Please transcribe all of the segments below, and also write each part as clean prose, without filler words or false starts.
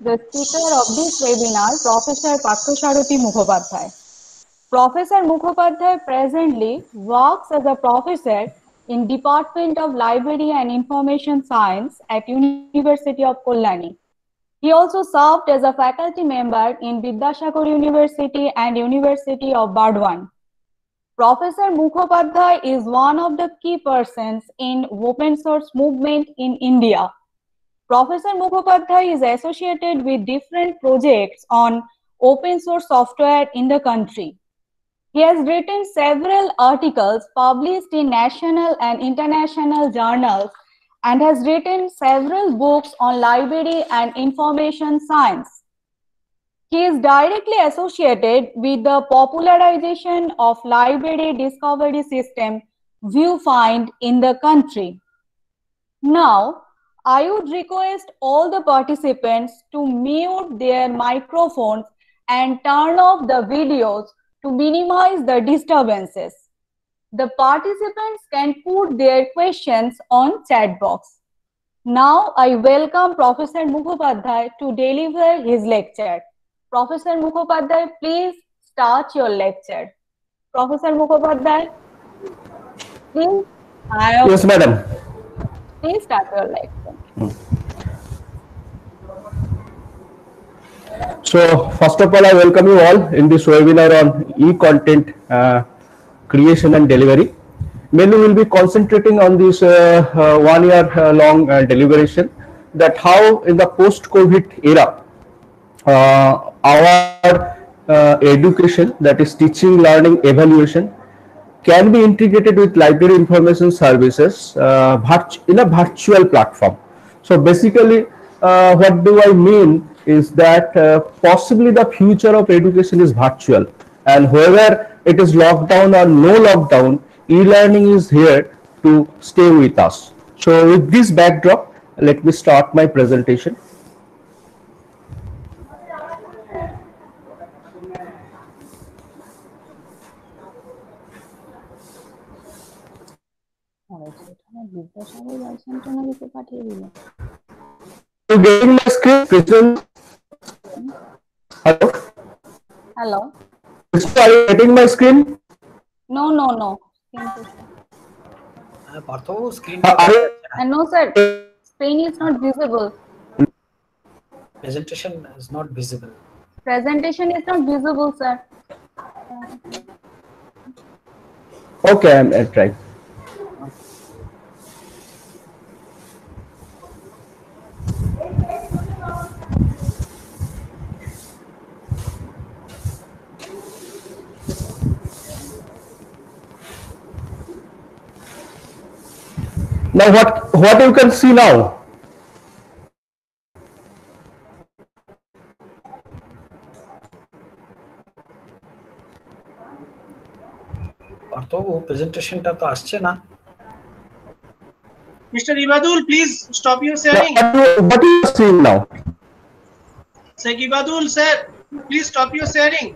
the speaker of this webinar, Professor Parthosarathy Mukhopadhyay. Professor Mukhopadhyay presently works as a professor in Department of Library and Information Science at University of Kalyani. He also served as a faculty member in Vidyasagar University and University of Burdwan. Professor Mukhopadhyay is one of the key persons in open source movement in India. Professor Mukhopadhyay is associated with different projects on open source software in the country. He has written several articles published in national and international journals and has written several books on library and information science. He is directly associated with the popularization of library discovery system ViewFind in the country. Now, I would request all the participants to mute their microphones and turn off the videos to minimize the disturbances. The participants can put their questions on chat box. Now, I welcome Professor Mukhopadhyay to deliver his lecture. Professor Mukhopadhyay, please start your lecture. Professor Mukhopadhyay, please. Yes, madam. Please start your lecture. So, first of all, I welcome you all in this webinar on e-content creation and delivery. Mainly, we will be concentrating on this 1 year long deliberation, that how in the post-COVID era, our education, that is teaching, learning, evaluation, can be integrated with library information services in a virtual platform. So basically, what do I mean is that possibly the future of education is virtual, and whether it is lockdown or no lockdown, e-learning is here to stay with us. So with this backdrop, let me start my presentation. You getting my screen, Krishnan? Hello? Hello? Are you getting my screen? No. Screen No, sir. Screen is not visible. presentation is not visible. Presentation is not visible, sir. Okay, I'm trying. Now what you can see now? Presentation টা তো আসছে না. Mr. Ibadul, please stop your sharing. What are you seeing now? Sir Ibadul, sir, please stop your sharing.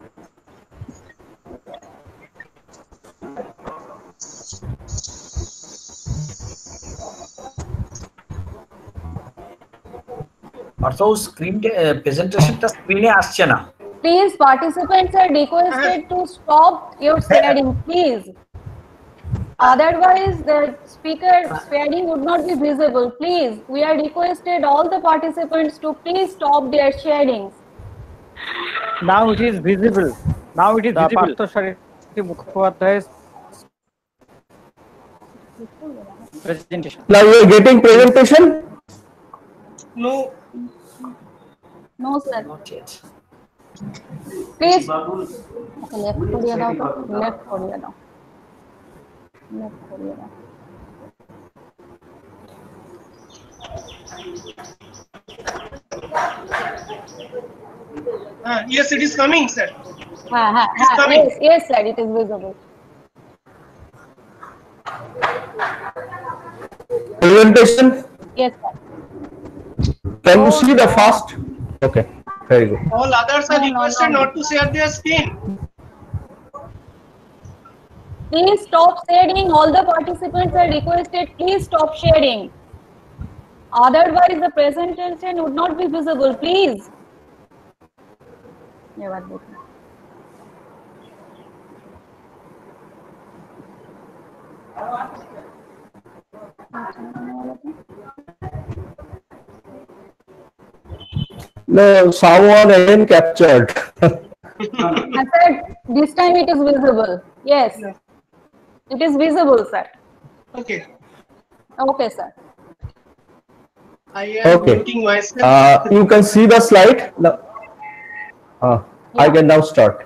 Screen প্রেজেন্টেশনটা স্ক্রিনে আসছে না. Please, participants are requested to stop your sharing, please. Otherwise, the speaker sharing would not be visible. Please, we are requested all the participants to please stop their sharing. Now it is visible. Now it is visible. Parthosarathy Mukhopadhyay's presentation. Now you are getting presentation? No. No, sir. Not yet. Please. Okay, left koriye dao to. Left koriye dao. Left koriye dao. Yes, it is coming, sir. Yes, sir, it is visible. Presentation? Yes, sir. Can you see the first? Okay, very good. All others are requested not to share their screen. Please stop sharing. All the participants are requested. Please stop sharing. Otherwise, the presentation would not be visible. Please. No, someone again captured. I said this time it is visible. Yes, it is visible, sir. Okay. Okay, sir. I am Okay. muting myself. You can see the slide. No. I can now start.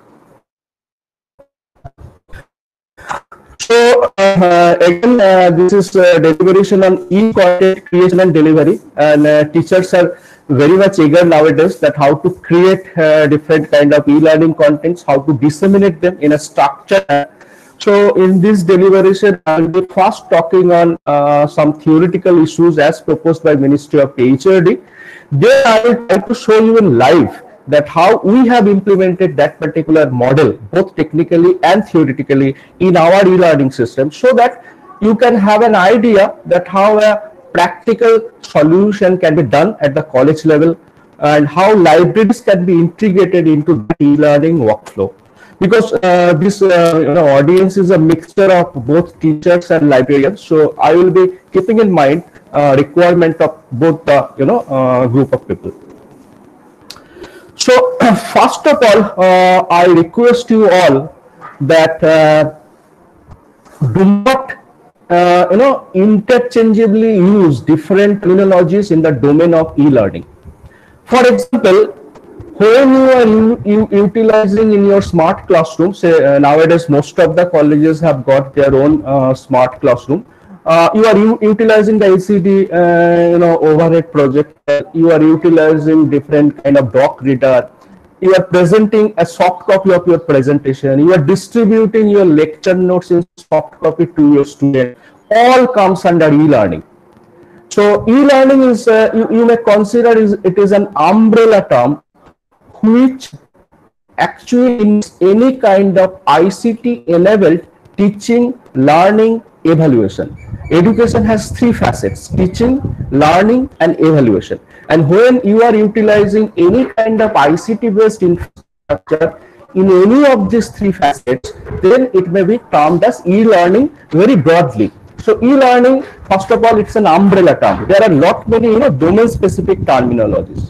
So again, this is deliberation on e-content creation and delivery, and teachers are very much eager nowadays that how to create different kind of e-learning contents, how to disseminate them in a structure. So in this deliberation, I will be first talking on some theoretical issues as proposed by Ministry of PhD. Then I will try to show you in live that how we have implemented that particular model, both technically and theoretically, in our e-learning system, so that you can have an idea that how a practical solution can be done at the college level and how libraries can be integrated into the e-learning workflow. Because this audience is a mixture of both teachers and librarians, so I will be keeping in mind requirement of both the group of people. So first of all, I request you all that do not interchangeably use different terminologies in the domain of e-learning. For example, when you are utilizing in your smart classroom, say nowadays most of the colleges have got their own smart classroom. You are utilizing the LCD overhead projector. You are utilizing different kind of doc reader. You are presenting a soft copy of your presentation. You are distributing your lecture notes in soft copy to your student. All comes under e-learning. So e-learning is you may consider it is an umbrella term which actually means any kind of ICT enabled teaching, learning, evaluation. Education has three facets: teaching, learning, and evaluation. And when you are utilizing any kind of ICT based infrastructure in any of these three facets, then it may be termed as e-learning very broadly. So e-learning, first of all, it's an umbrella term. There are lot many domain specific terminologies.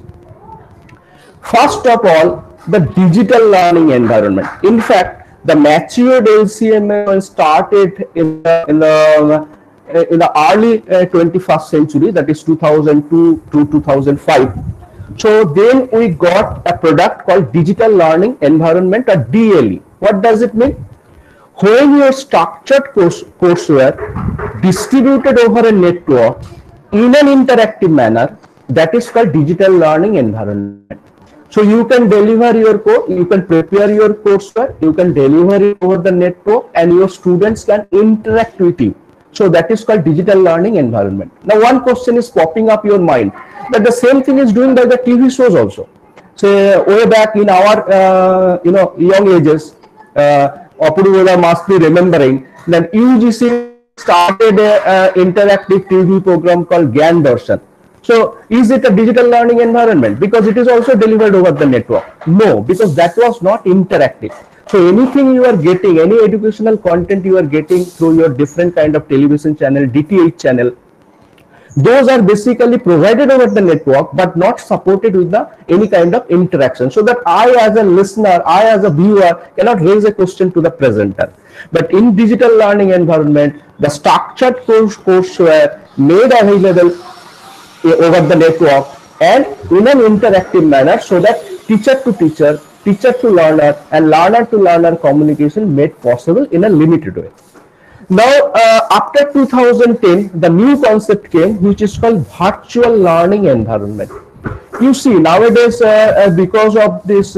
First of all, the digital learning environment. In fact, the matured LCMS started in the early 21st century, that is 2002 to 2005. So then we got a product called digital learning environment, or DLE. What does it mean? When your structured courseware distributed over a network in an interactive manner, that is called digital learning environment. So you can deliver your code, you can prepare your courseware, you can deliver it over the network, and your students can interact with you. So that is called digital learning environment. Now one question is popping up your mind, that the same thing is doing by the TV shows also. So way back in our young ages, Apurva must be remembering that UGC started an interactive TV program called Gyan Darshan. So is it a digital learning environment? Because it is also delivered over the network. No, because that was not interactive. So anything you are getting, any educational content you are getting through your different kind of television channel, DTH channel, those are basically provided over the network, but not supported with any kind of interaction. So that I as a listener, I as a viewer cannot raise a question to the presenter. But in digital learning environment, the structured courseware made available over the network and in an interactive manner, so that teacher to teacher, teacher to learner, and learner to learner communication made possible in a limited way. Now, after 2010, the new concept came, which is called virtual learning environment. You see, nowadays, because of this,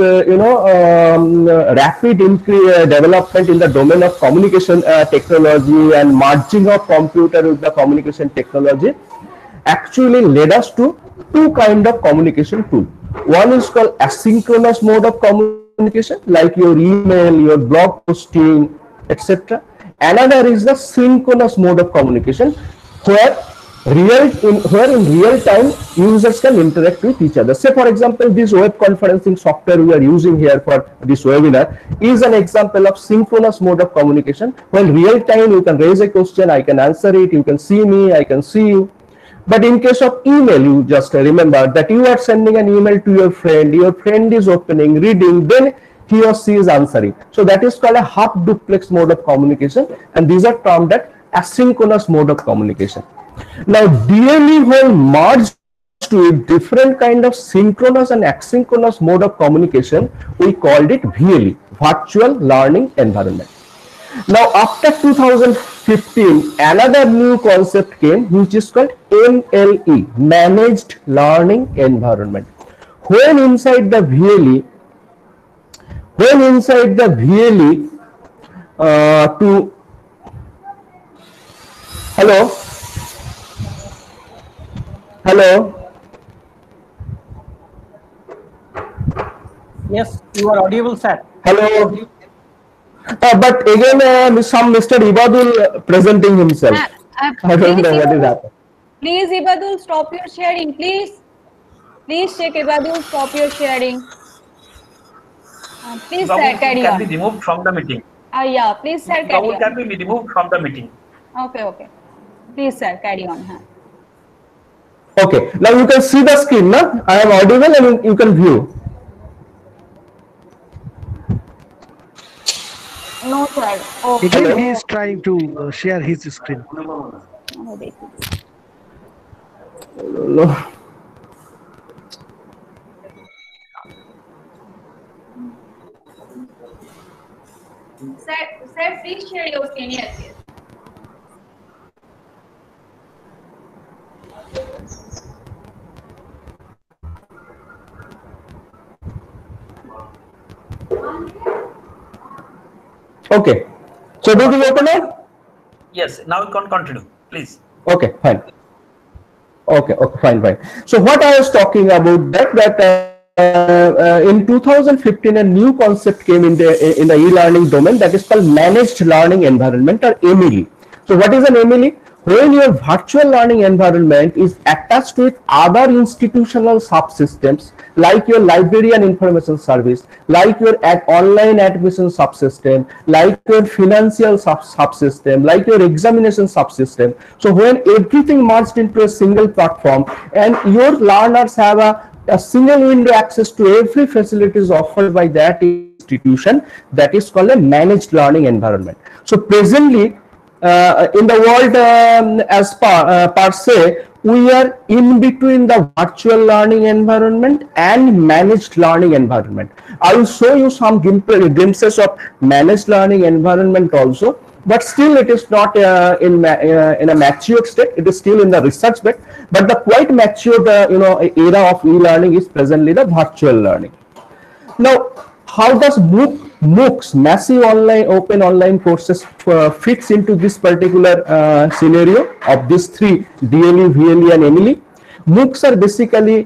rapid development in the domain of communication technology and merging of computer with the communication technology, actually led us to two kind of communication tool. One is called asynchronous mode of communication, like your email, your blog posting, etc. Another is the synchronous mode of communication, where where in real time users can interact with each other. Say for example, this web conferencing software we are using here for this webinar is an example of synchronous mode of communication. When real time you can raise a question, I can answer it, you can see me, I can see you. But in case of email, you just remember that you are sending an email to your friend is opening, reading, then he or she is answering. So that is called a half duplex mode of communication, and these are termed as asynchronous mode of communication. Now DLE when merged to a different kind of synchronous and asynchronous mode of communication, we called it VLE, virtual learning environment. Now after 2015, another new concept came which is called MLE, managed learning environment. When inside the VLE hello. Yes, you are audible, sir. Hello. But again, some Mr. Ibadul presenting himself. I don't know what is happening. Please, Ibadul, stop your sharing, please. Please, check Ibadul, stop your sharing. Please, sir, carry on. Can be removed from the meeting. Yeah, please, sir, carry on. Can be removed from the meeting. Okay. Please, sir, carry on. Okay, now you can see the screen, na? I am audible and you can view. No, sir. Okay. Again, he is trying to share his screen. No. Sir, please share your screen. Yes. Okay, so do we open it? Yes, now you can continue, please. Okay, fine. Okay, fine. So what I was talking about that in 2015 a new concept came in the e-learning domain that is called managed learning environment, or MELE. So what is an MELE? When your virtual learning environment is attached with other institutional subsystems like your library and information service, like your online admission subsystem, like your financial subsystem, like your examination subsystem. So when everything merged into a single platform and your learners have a single window access to every facilities offered by that institution, that is called a managed learning environment. So presently, in the world as per se, we are in between the virtual learning environment and managed learning environment. I will show you some glimpses of managed learning environment also, but still it is not in a matured state. It is still in the research bit, but the quite matured era of e-learning is presently the virtual learning. Now, how does MOOCs, massive open online courses, fits into this particular scenario of these three, DLE, VLE, and MELE? MOOCs are basically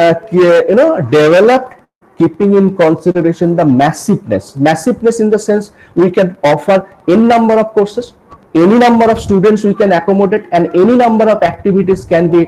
developed keeping in consideration the massiveness in the sense we can offer n number of courses, any number of students we can accommodate, and any number of activities can be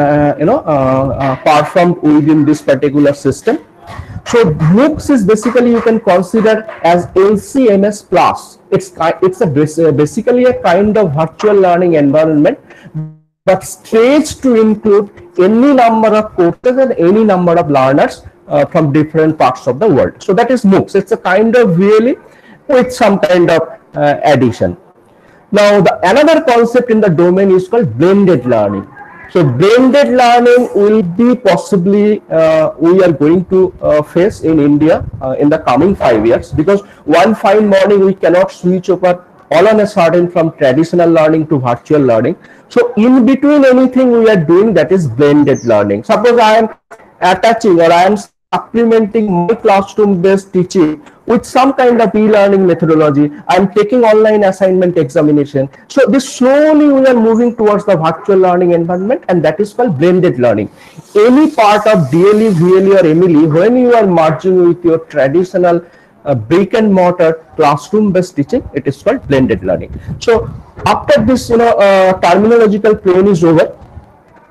performed within this particular system. So MOOCs is basically, you can consider as LCMS plus. It's basically a kind of virtual learning environment, but stretched to include any number of courses and any number of learners from different parts of the world. So that is MOOCs. It's a kind of really with some kind of addition. Now another concept in the domain is called blended learning. So blended learning will be possibly we are going to face in India in the coming 5 years, because one fine morning we cannot switch over all on a sudden from traditional learning to virtual learning. So in between anything we are doing, that is blended learning. Suppose I am attaching or I am supplementing my classroom based teaching with some kind of e-learning methodology. I am taking online assignment examination. So this slowly we are moving towards the virtual learning environment, and that is called blended learning. Any part of DLE, VLE, or MELE, when you are merging with your traditional brick and mortar classroom based teaching, it is called blended learning. So after this terminological plane is over,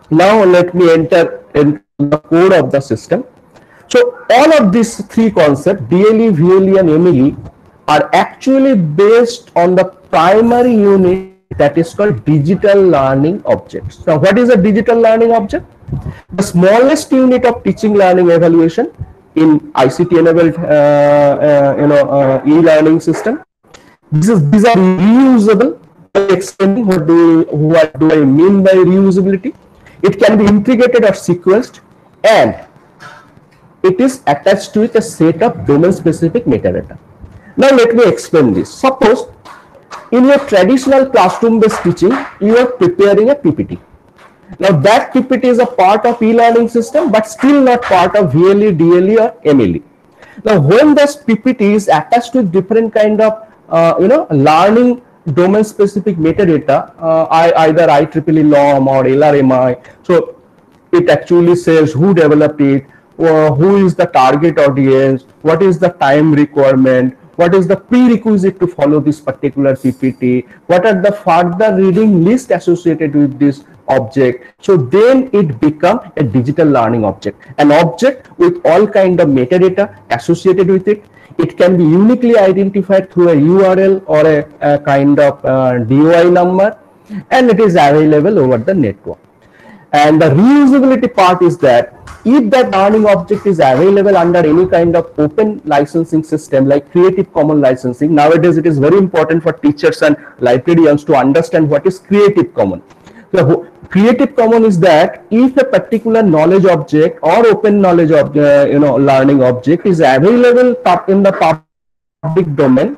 Now let me enter into the core of the system. So all of these three concepts, DLE, VLE and MLE, are actually based on the primary unit that is called digital learning objects. Now what is a digital learning object? The smallest unit of teaching, learning, evaluation in ICT enabled e-learning system. These are reusable. Explaining what do I mean by reusability? It can be integrated or sequenced, and it is attached to it a set of domain-specific metadata. Now let me explain this. Suppose in your traditional classroom-based teaching, you are preparing a PPT. Now that PPT is a part of e-learning system, but still not part of VLE, DLE or MLE. Now when this PPT is attached with different kind of learning domain-specific metadata, either IEEE LOM or LRMI, so it actually says who developed it, who is the target audience, what is the time requirement, what is the prerequisite to follow this particular PPT, what are the further reading list associated with this object. So then it becomes a digital learning object, an object with all kind of metadata associated with it. It can be uniquely identified through a URL or a kind of DOI number, and it is available over the network. And the reusability part is that if that learning object is available under any kind of open licensing system like Creative Commons licensing, nowadays it is very important for teachers and librarians to understand what is Creative Commons. So Creative Commons is that if a particular knowledge object or open knowledge learning object is available in the public domain,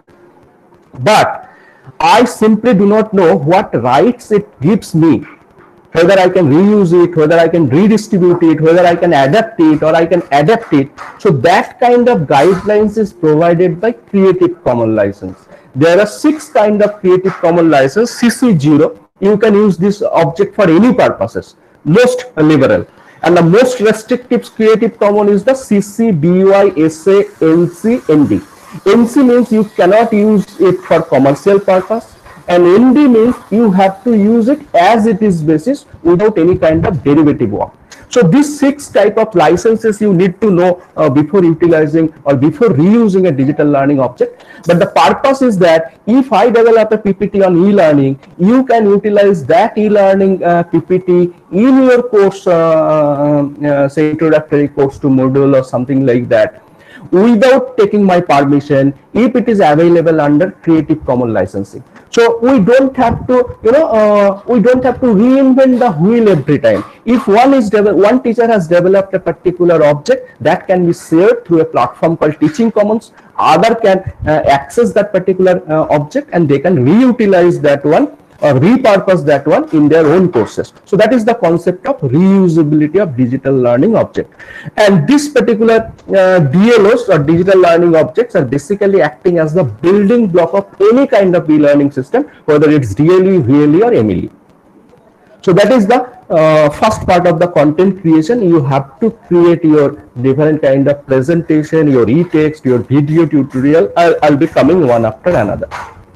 but I simply do not know what rights it gives me, whether I can reuse it, whether I can redistribute it, whether I can adapt it or I can adapt it. So that kind of guidelines is provided by Creative Commons license. There are 6 kind of Creative Commons license. CC0, you can use this object for any purposes, most liberal. And the most restrictive Creative Commons is the CC BY SA NC ND. NC means you cannot use it for commercial purpose, and ND means you have to use it as it is basis without any kind of derivative work. So these 6 type of licenses you need to know before utilizing or before reusing a digital learning object. But the purpose is that if I develop a PPT on e-learning, you can utilize that e-learning PPT in your course, say introductory course to Moodle or something like that, without taking my permission, if it is available under Creative Commons licensing. So we don't have to, we don't have to reinvent the wheel every time. If one teacher has developed a particular object that can be shared through a platform called Teaching Commons, other can access that particular object and they can reutilize that one or repurpose that one in their own courses. So that is the concept of reusability of digital learning object. And this particular DLOs or digital learning objects are basically acting as the building block of any kind of e-learning system, whether it's DLE, VLE or MLE. So that is the first part of the content creation. You have to create your different kind of presentation, your e-text, your video tutorial. I'll be coming one after another.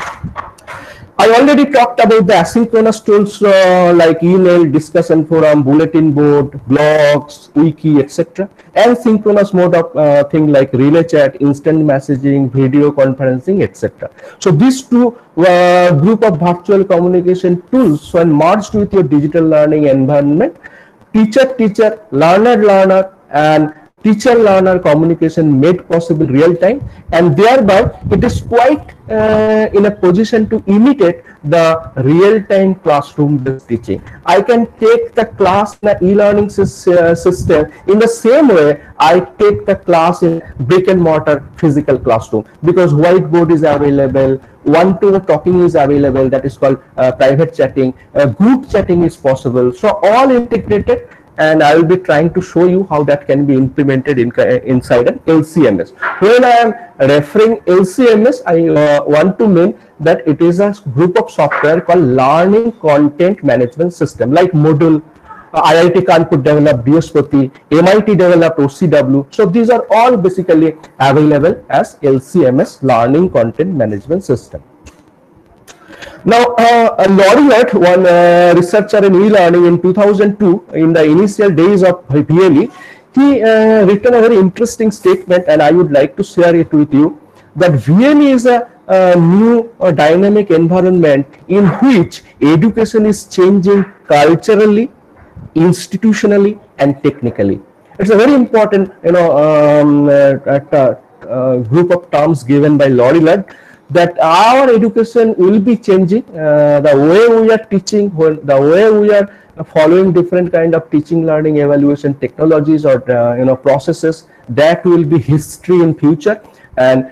I already talked about the asynchronous tools like email, discussion forum, bulletin board, blogs, wiki, etc. And synchronous mode of thing like relay chat, instant messaging, video conferencing, etc. So these two group of virtual communication tools, when merged with your digital learning environment, teacher-teacher, learner-learner, and teacher-learner communication made possible real time, and thereby it is quite in a position to imitate the real-time classroom-based teaching. I can take the class in an e-learning system in the same way I take the class in brick-and-mortar physical classroom, because whiteboard is available, one-to-one talking is available, that is called private chatting, group chatting is possible. So all integrated. And I will be trying to show you how that can be implemented inside an LCMS. When I am referring LCMS, I want to mean that it is a group of software called Learning Content Management System, like Moodle, IIT Kanpur developed Brihaspati, MIT developed OCW. So these are all basically available as LCMS, Learning Content Management System. Now, Laureate, one researcher in e-learning in 2002, in the initial days of VLE, he written a very interesting statement, and I would like to share it with you, that VLE is a new dynamic environment in which education is changing culturally, institutionally, and technically. It's a very important, group of terms given by Laureate, that our education will be changing, the way we are teaching, the way we are following different kind of teaching, learning, evaluation technologies or processes, that will be history in future, and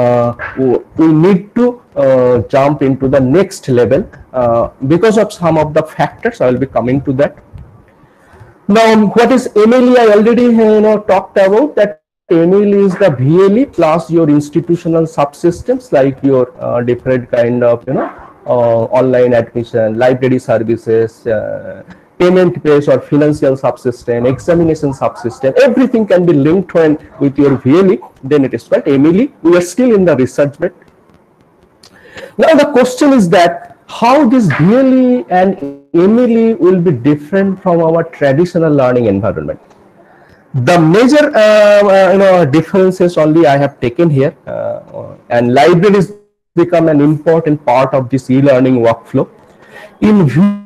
we need to jump into the next level because of some of the factors. I will be coming to that. Now, what is MLE? I already talked about that. MLE is the VLE plus your institutional subsystems like your different kind of online admission, library services, payment base or financial subsystem, examination subsystem. Everything can be linked with your VLE. Then it is called MLE. We are still in the research bit. Now the question is that how this VLE and MLE will be different from our traditional learning environment. The major differences only I have taken here, and libraries become an important part of this e-learning workflow. In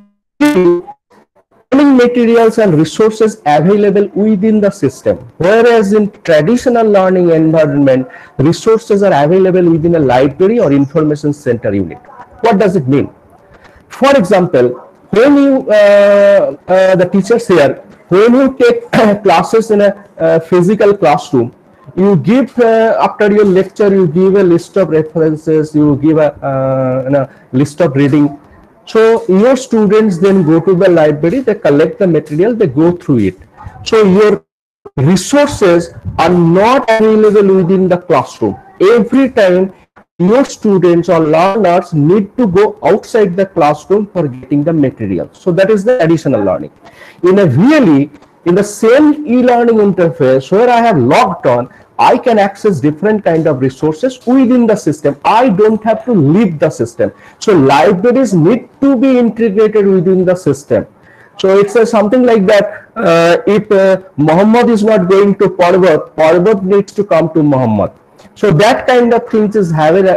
learning materials and resources available within the system, whereas in traditional learning environment, resources are available within a library or information center unit. What does it mean? For example, when you the teachers here, when you take classes in a physical classroom, you give after your lecture, you give a list of references, you give a list of reading. So your students then go to the library, they collect the material, they go through it. So your resources are not available within the classroom. Every time your students or learners need to go outside the classroom for getting the material. So that is the additional learning. In a VLE, in the same e-learning interface where I have logged on, I can access different kind of resources within the system. I don't have to leave the system. So libraries need to be integrated within the system. So it's something like that. If Muhammad is not going to Parvat, Parvat needs to come to Muhammad. So that kind of things is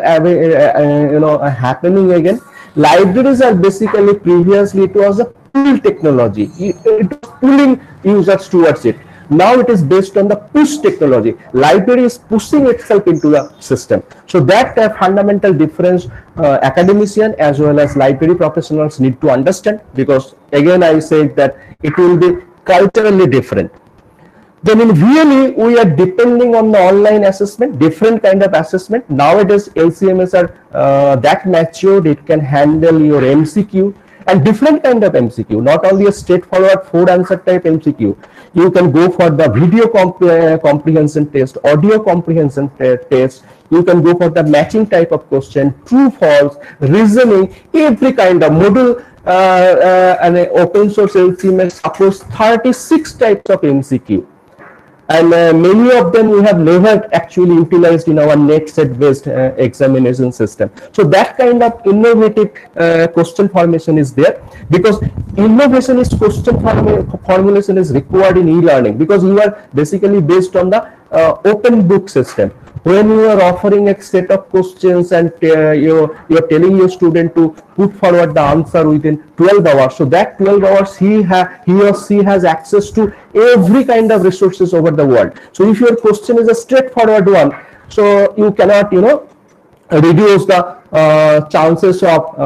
happening again. Libraries are basically, previously it was a pull technology. It was pulling users towards it. Now it is based on the push technology. Library is pushing itself into the system. So that fundamental difference academician as well as library professionals need to understand, because again I said that it will be culturally different. Then in VLE, we are depending on the online assessment, different kind of assessment. Nowadays, LCMS are that matured, it can handle your MCQ and different kind of MCQ, not only a straightforward 4-answer type MCQ. You can go for the video comprehension test, audio comprehension test. You can go for the matching type of question, true, false, reasoning, every kind of module. And open source LCMS supports 36 types of MCQ. And many of them we have never actually utilized in our net set based examination system. So that kind of innovative question formation is there, because innovation is question formulation is required in e-learning, because you are basically based on the open book system. When you are offering a set of questions and you are telling your student to put forward the answer within 12 hours, so that 12 hours he or she has access to every kind of resources over the world. So if your question is a straightforward one, so you cannot reduce the chances of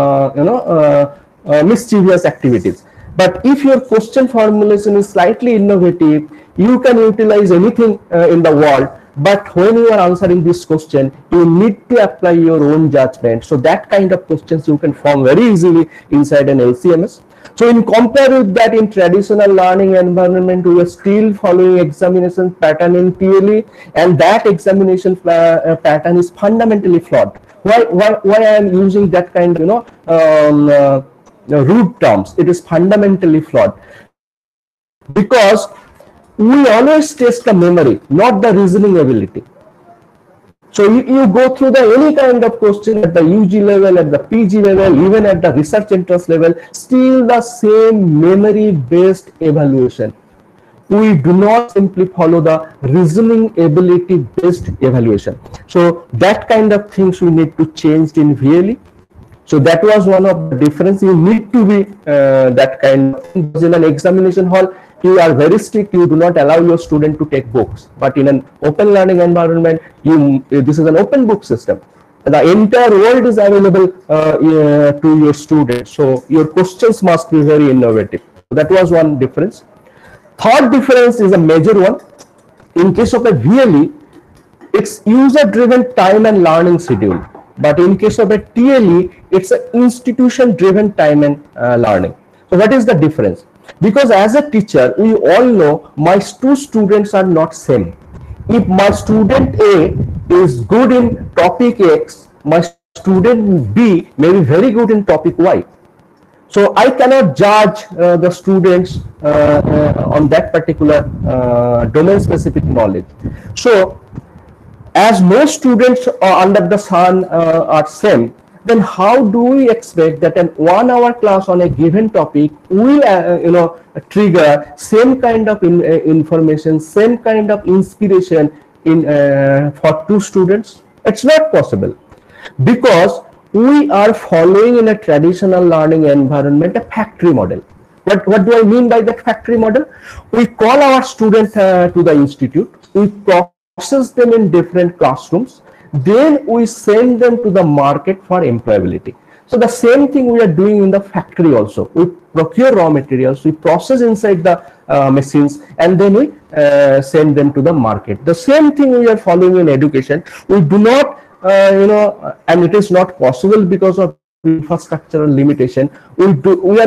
mischievous activities. But if your question formulation is slightly innovative, you can utilize anything in the world. But when you are answering this question, you need to apply your own judgment. So that kind of questions you can form very easily inside an LCMS. So in compare with that, in traditional learning environment, we are still following examination pattern in PLE, and that examination pattern is fundamentally flawed. Why I am using that kind of root terms? It is fundamentally flawed because we always test the memory, not the reasoning ability. So you go through the any kind of question at the UG level, at the PG level, even at the research interest level, still the same memory based evaluation. We do not simply follow the reasoning ability based evaluation. So that kind of things we need to change in VLE. So that was one of the difference. You need to be that kind of thing. In an examination hall, you are very strict. You do not allow your student to take books. But in an open learning environment, this is an open book system. The entire world is available to your students. So your questions must be very innovative. That was one difference. Third difference is a major one. In case of a VLE, it's user-driven time and learning schedule. But in case of a TLE, it's an institution-driven time and learning. So what is the difference? Because as a teacher, we all know my two students are not same. If my student A is good in topic X, my student B may be very good in topic Y. So I cannot judge the students on that particular domain-specific knowledge. So as most students under the sun are same, then how do we expect that an 1 hour class on a given topic will trigger same kind of information, same kind of inspiration in for two students? It's not possible, because we are following in a traditional learning environment a factory model. What do I mean by that factory model? We call our students to the institute, we process them in different classrooms, then we send them to the market for employability. So the same thing we are doing in the factory also. We procure raw materials, we process inside the machines, and then we send them to the market. The same thing we are following in education. We do not and it is not possible because of infrastructural limitation. We are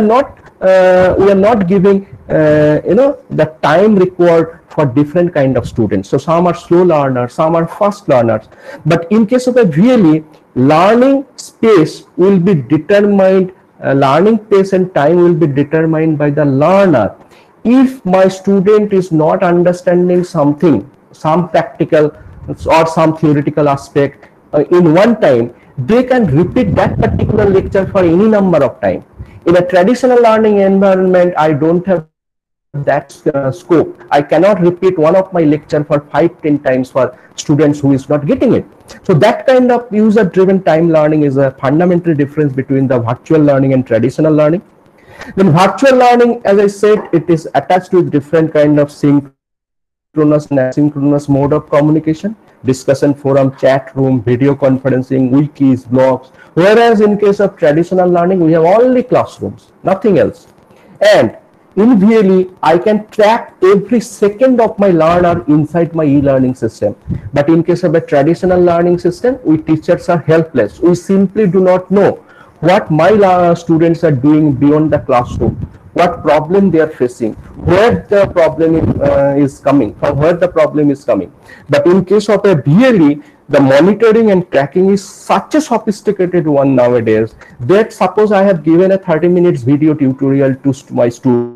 not giving the time required for different kind of students. So some are slow learners, some are fast learners. But in case of a VLE, learning space will be determined, learning pace and time will be determined by the learner. If my student is not understanding something, some practical or some theoretical aspect in one time, they can repeat that particular lecture for any number of time. In a traditional learning environment, I don't have that scope. I cannot repeat one of my lecture for 5-10 times for students who is not getting it. So that kind of user-driven time learning is a fundamental difference between the virtual learning and traditional learning. Then virtual learning, as I said, it is attached with different kind of synchronous and asynchronous mode of communication, discussion forum, chat room, video conferencing, wikis, blogs. Whereas in case of traditional learning, we have only classrooms, nothing else. And in VLE, I can track every second of my learner inside my e-learning system. But in case of a traditional learning system, we teachers are helpless. We simply do not know what my students are doing beyond the classroom, what problem they are facing, where the problem is coming, from where the problem is coming. But in case of a VLE, the monitoring and tracking is such a sophisticated one nowadays that suppose I have given a 30 minutes video tutorial to my students,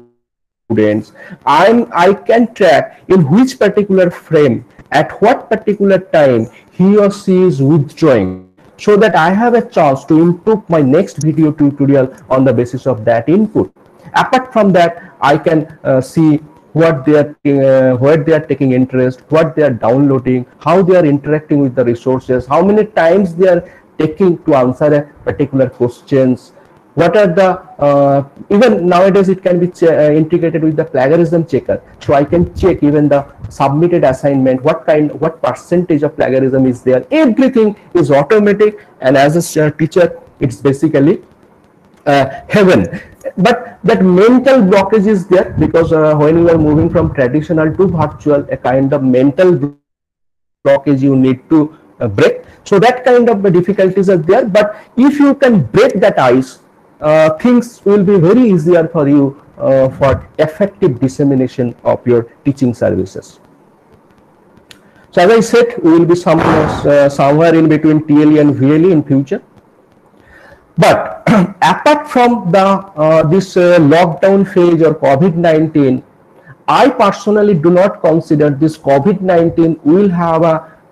I can track in which particular frame, at what particular time he or she is withdrawing, so that I have a chance to improve my next video tutorial on the basis of that input. Apart from that, I can see what they are, where they are taking interest, what they are downloading, how they are interacting with the resources, how many times they are taking to answer a particular questions. What are the even nowadays it can be integrated with the plagiarism checker, so I can check even the submitted assignment, what percentage of plagiarism is there. Everything is automatic, and as a teacher, it's basically heaven. But that mental blockage is there, because when you are moving from traditional to virtual, a kind of mental blockage you need to break. So that kind of difficulties are there. But if you can break that ice, things will be very easier for you for effective dissemination of your teaching services. So as I said, we will be somewhere in between TLE and VLE in future. But apart from the this lockdown phase or COVID-19, I personally do not consider this COVID-19 will have a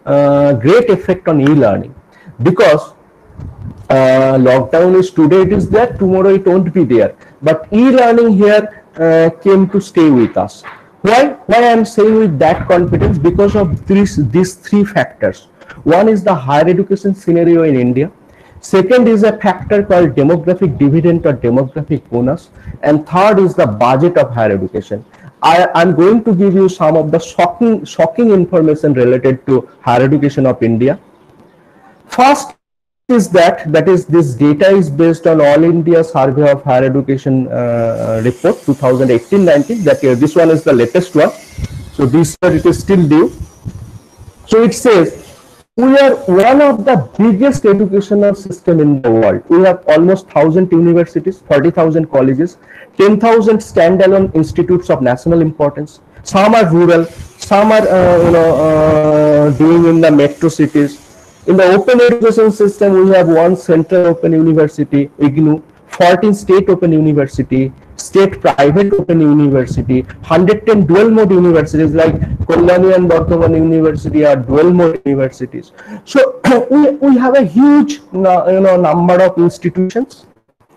great effect on e-learning, because lockdown is today, it is there, tomorrow it won't be there, but e-learning here came to stay with us. Why I am saying with that confidence? Because of these three factors. One is the higher education scenario in India. Second is a factor called demographic dividend or demographic bonus, and third is the budget of higher education. I'm going to give you some of the shocking information related to higher education of India. First is that this data is based on All India Survey of Higher Education report 2018-19. That year, this one is the latest one. So this year it is still due. So it says we are one of the biggest educational system in the world. We have almost 1,000 universities, 40,000 colleges, 10,000 standalone institutes of national importance. Some are rural, some are doing in the metro cities. In the open education system, we have one central open university, IGNOU, 14 state open university, state private open university, 110 dual mode universities like Kalyani and Bardhaman University are dual mode universities. So we have a huge number of institutions,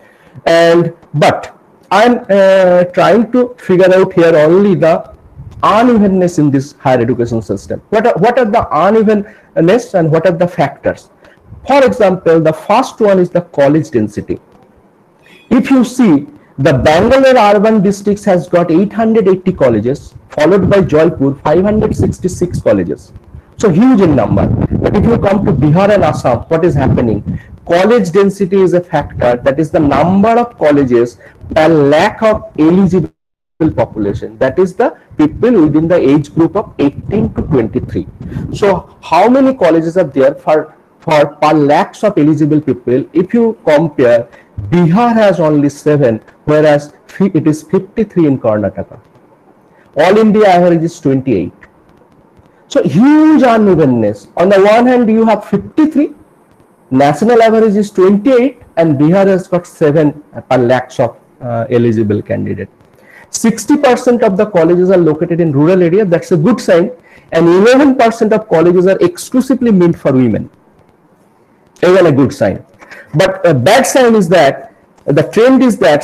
but I'm trying to figure out here only the unevenness in this higher education system. What are the unevenness and what are the factors? For example, the first one is the college density. If you see, the Bangalore urban districts has got 880 colleges, followed by Jaipur 566 colleges. So huge in number. But if you come to Bihar and Assam, what is happening? College density is a factor, that is the number of colleges per lakh of eligible population, that is the people within the age group of 18 to 23. So how many colleges are there for per lakhs of eligible people? If you compare, Bihar has only 7, whereas it is 53 in Karnataka. All India average is 28. So huge unevenness. On the one hand, you have 53, national average is 28, and Bihar has got 7 per lakhs of eligible candidate. 60% of the colleges are located in rural area. That's a good sign. And 11% of colleges are exclusively meant for women. Again, a good sign. But a bad sign is that the trend is that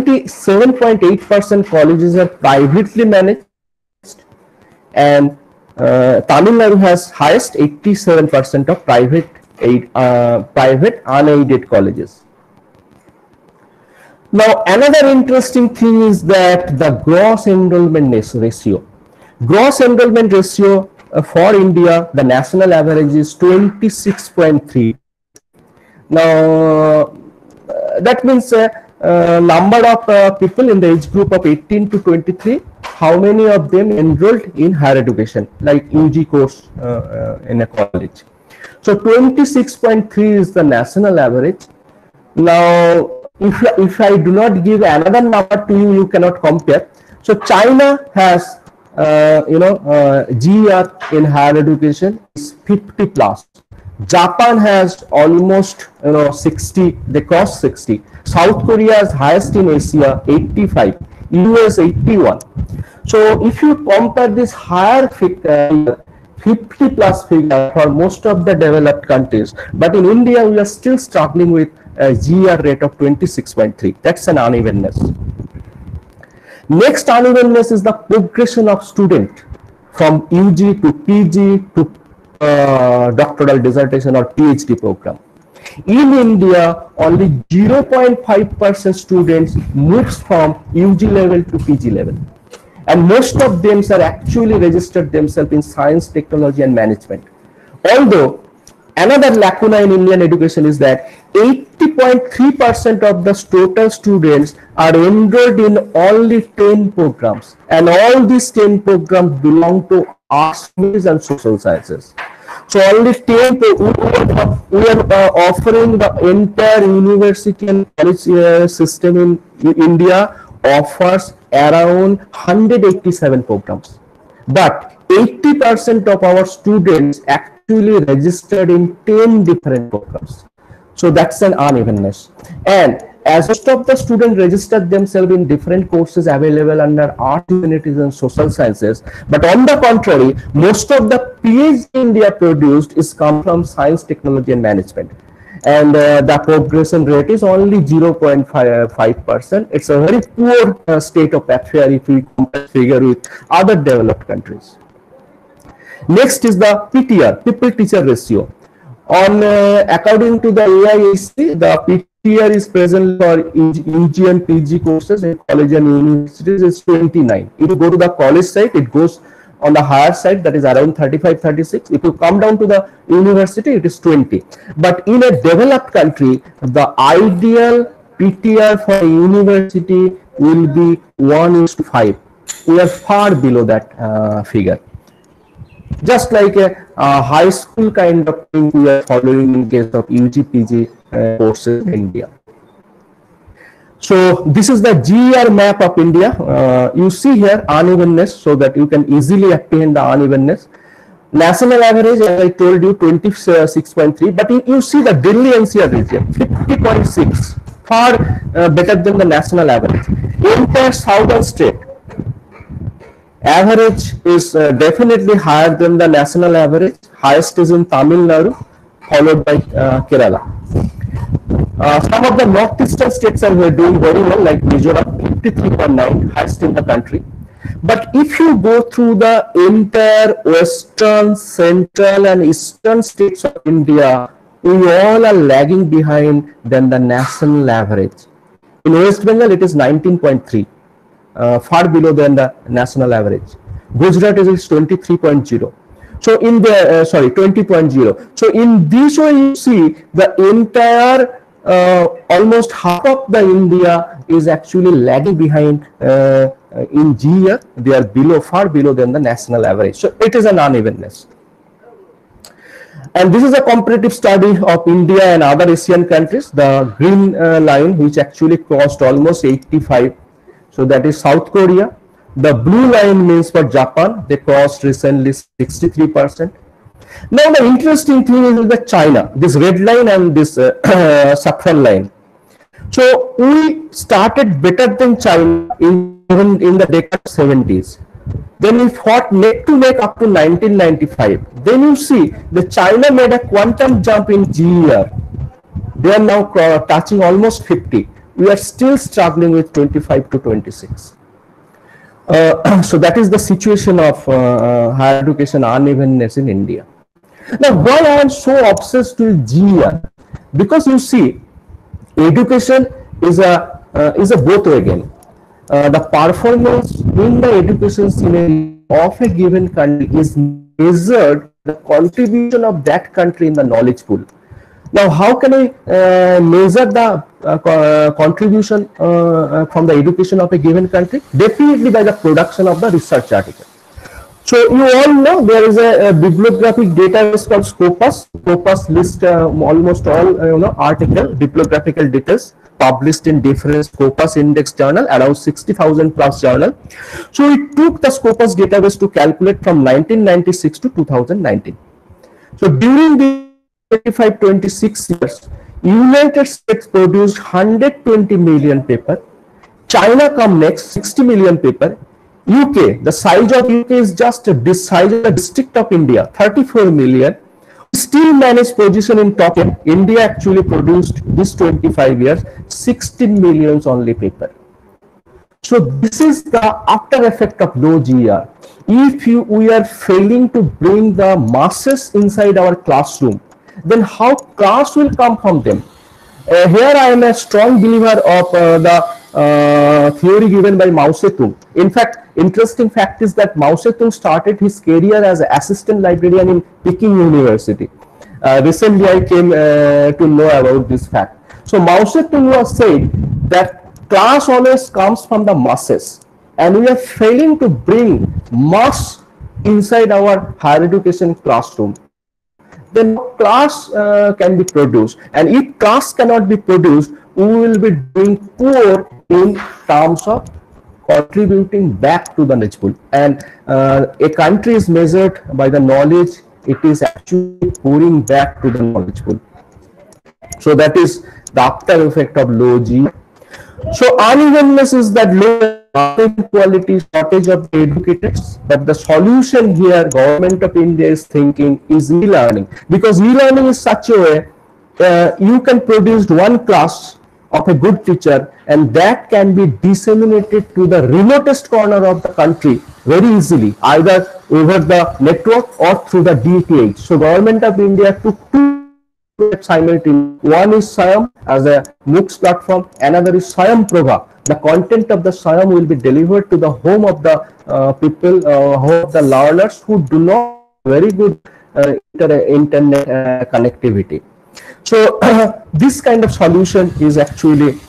77.8% colleges are privately managed, and Tamil Nadu has highest 87% of private unaided colleges. Now, another interesting thing is that the gross enrollment ratio. Gross enrollment ratio for India, the national average is 26.3. Now, that means number of people in the age group of 18 to 23, how many of them enrolled in higher education, like UG course in a college. So 26.3 is the national average. Now, if I do not give another number to you, you cannot compare. So China has, GR in higher education is 50 plus. Japan has almost 60, they cross 60. South Korea is highest in Asia, 85. US 81. So if you compare this higher figure, 50 plus figure for most of the developed countries, but in India we are still struggling with a GR rate of 26.3. That's an unevenness. Next unevenness is the progression of student from UG to PG to doctoral dissertation or PhD program. In India, only 0.5% students moves from UG level to PG level, and most of them are actually registered themselves in science, technology, and management. Although another lacuna in Indian education is that 80.3% of the total students are enrolled in only 10 programs, and all these 10 programs belong to arts, and social sciences. So only 10 we are offering the entire university and college system in India offers around 187 programs, but 80% of our students actually registered in 10 different programs. So that's an unevenness. And as most of the students registered themselves in different courses available under art, humanities and social sciences, but on the contrary, most of the PhD India produced is come from science, technology and management. And the progression rate is only 0.5%. It's a very poor state of affair if we compare figure with other developed countries. Next is the PTR, people teacher ratio. On according to the AIEC, the PTR is present for UG and PG courses in college and universities is 29. If you go to the college side, it goes on the higher side, that is around 35, 36. If you come down to the university, it is 20. But in a developed country, the ideal PTR for a university will be 1:5. We are far below that figure. Just like a high school kind of thing we are following in case of UG, PG courses in India. So this is the GER map of India. You see here unevenness, so that you can easily apprehend the unevenness. National average, as I told you, 26.3, but you see the Delhi NCR region, 50.6, far better than the national average. Entire southern state, average is definitely higher than the national average. Highest is in Tamil Nadu, followed by Kerala. Some of the northeastern states are doing very well, like Mizoram, 53.9, highest in the country. But if you go through the entire western, central and eastern states of India, we all are lagging behind than the national average. In West Bengal, it is 19.3, far below than the national average. Gujarat is 23.0. So in the, 20.0. So in this way, you see the entire almost half of the India is actually lagging behind in GER. They are below, far below than the national average. So it is an unevenness. And this is a comparative study of India and other Asian countries. The green line, which actually crossed almost 85. So that is South Korea. The blue line means for Japan. They crossed recently 63%. Now the interesting thing is the China, this red line and this saffron line. So we started better than China in the decade of 70s. Then we fought neck to neck up to 1995. Then you see the China made a quantum jump in GER. They are now touching almost 50. We are still struggling with 25 to 26. So that is the situation of higher education unevenness in India. Now, why I am so obsessed with GER? Because you see, education is a both way game. The performance in the education scenario of a given country is measured the contribution of that country in the knowledge pool. Now, how can I measure the contribution from the education of a given country? Definitely by the production of the research article. So you all know there is a bibliographic database called Scopus. Scopus lists almost all article bibliographical details published in different Scopus index journal, around 60,000 plus journal. So it took the Scopus database to calculate from 1996 to 2019. So during the 25-26 years, United States produced 120 million paper. China come next, 60 million paper. UK, the size of UK is just this size of the district of India, 34 million. Still managed position in top 10. India actually produced this 25 years, 16 millions only paper. So this is the after effect of low GER. If we are failing to bring the masses inside our classroom, then how class will come from them? Here I am a strong believer of the theory given by Mao Zedong. In fact, interesting fact is that Mao Zedong started his career as an assistant librarian in Peking University. Recently I came to know about this fact. So Mao Zedong was saying that class always comes from the masses, and we are failing to bring mass inside our higher education classroom. Then class can be produced, and if class cannot be produced, we will be doing poor in terms of contributing back to the knowledge pool. And a country is measured by the knowledge it is actually pouring back to the knowledge pool. So that is the after effect of low GER. So unevenness is that low quality, shortage of educators, but the solution here government of India is thinking is e-learning, because e-learning is such a way you can produce one class of a good teacher and that can be disseminated to the remotest corner of the country very easily, either over the network or through the DTH. So government of India took two simultaneously. One is SWAYAM as a MOOCs platform, another is SWAYAM Prabha. The content of the SWAYAM will be delivered to the home of the people, home of the learners who do not have very good internet connectivity. So this kind of solution is actually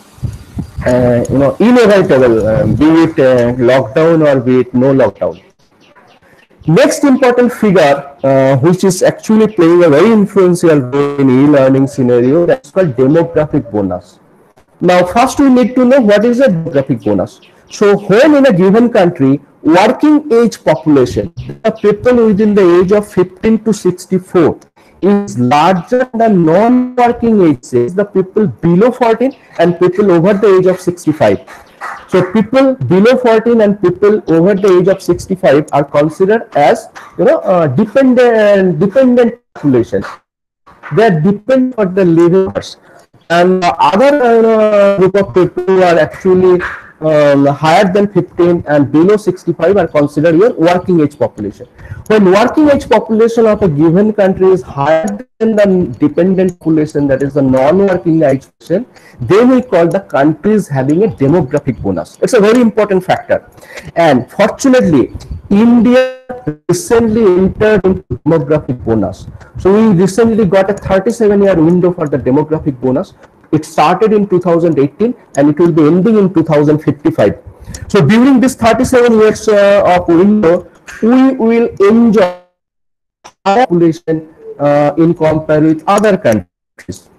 inevitable, be it lockdown or be it no lockdown. Next important figure, which is actually playing a very influential role in e-learning scenario, that's called demographic bonus. Now, first we need to know what is a demographic bonus. So, when in a given country, working age population, the people within the age of 15 to 64 is larger than non-working age, the people below 14 and people over the age of 65. So people below 14 and people over the age of 65 are considered as dependent population. They are dependent for the living hours. And other group of people who are actually higher than 15 and below 65 are considered your working age population. When working age population of a given country is higher than the dependent population, that is the non-working age population, they will call the countries having a demographic bonus. It's a very important factor. And fortunately, India recently entered into demographic bonus. So we recently got a 37-year window for the demographic bonus. It started in 2018 and it will be ending in 2055. So during this 37 years of window, we will enjoy higher population in comparison with other countries.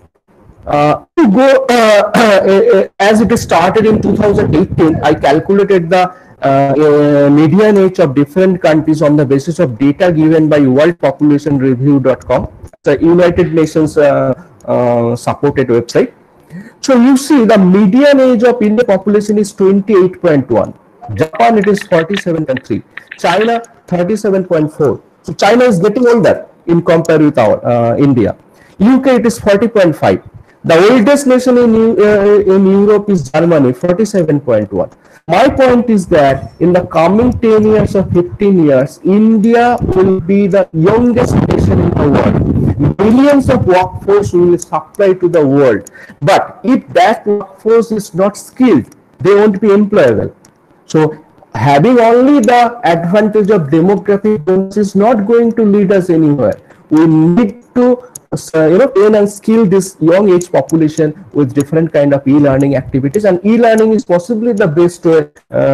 As it started in 2018, I calculated the median age of different countries on the basis of data given by worldpopulationreview.com, the United Nations supported website. So you see the median age of India population is 28.1. Japan it is 47.3. China 37.4. So China is getting older in comparison with our India. UK it is 40.5. The oldest nation in Europe is Germany, 47.1. My point is that in the coming 10 years or 15 years, India will be the youngest nation in the world. Millions of workforce will supply to the world. But if that workforce is not skilled, they won't be employable. So having only the advantage of demographic bonus is not going to lead us anywhere. We need to train and skill this young age population with different kind of e-learning activities, and e-learning is possibly the best way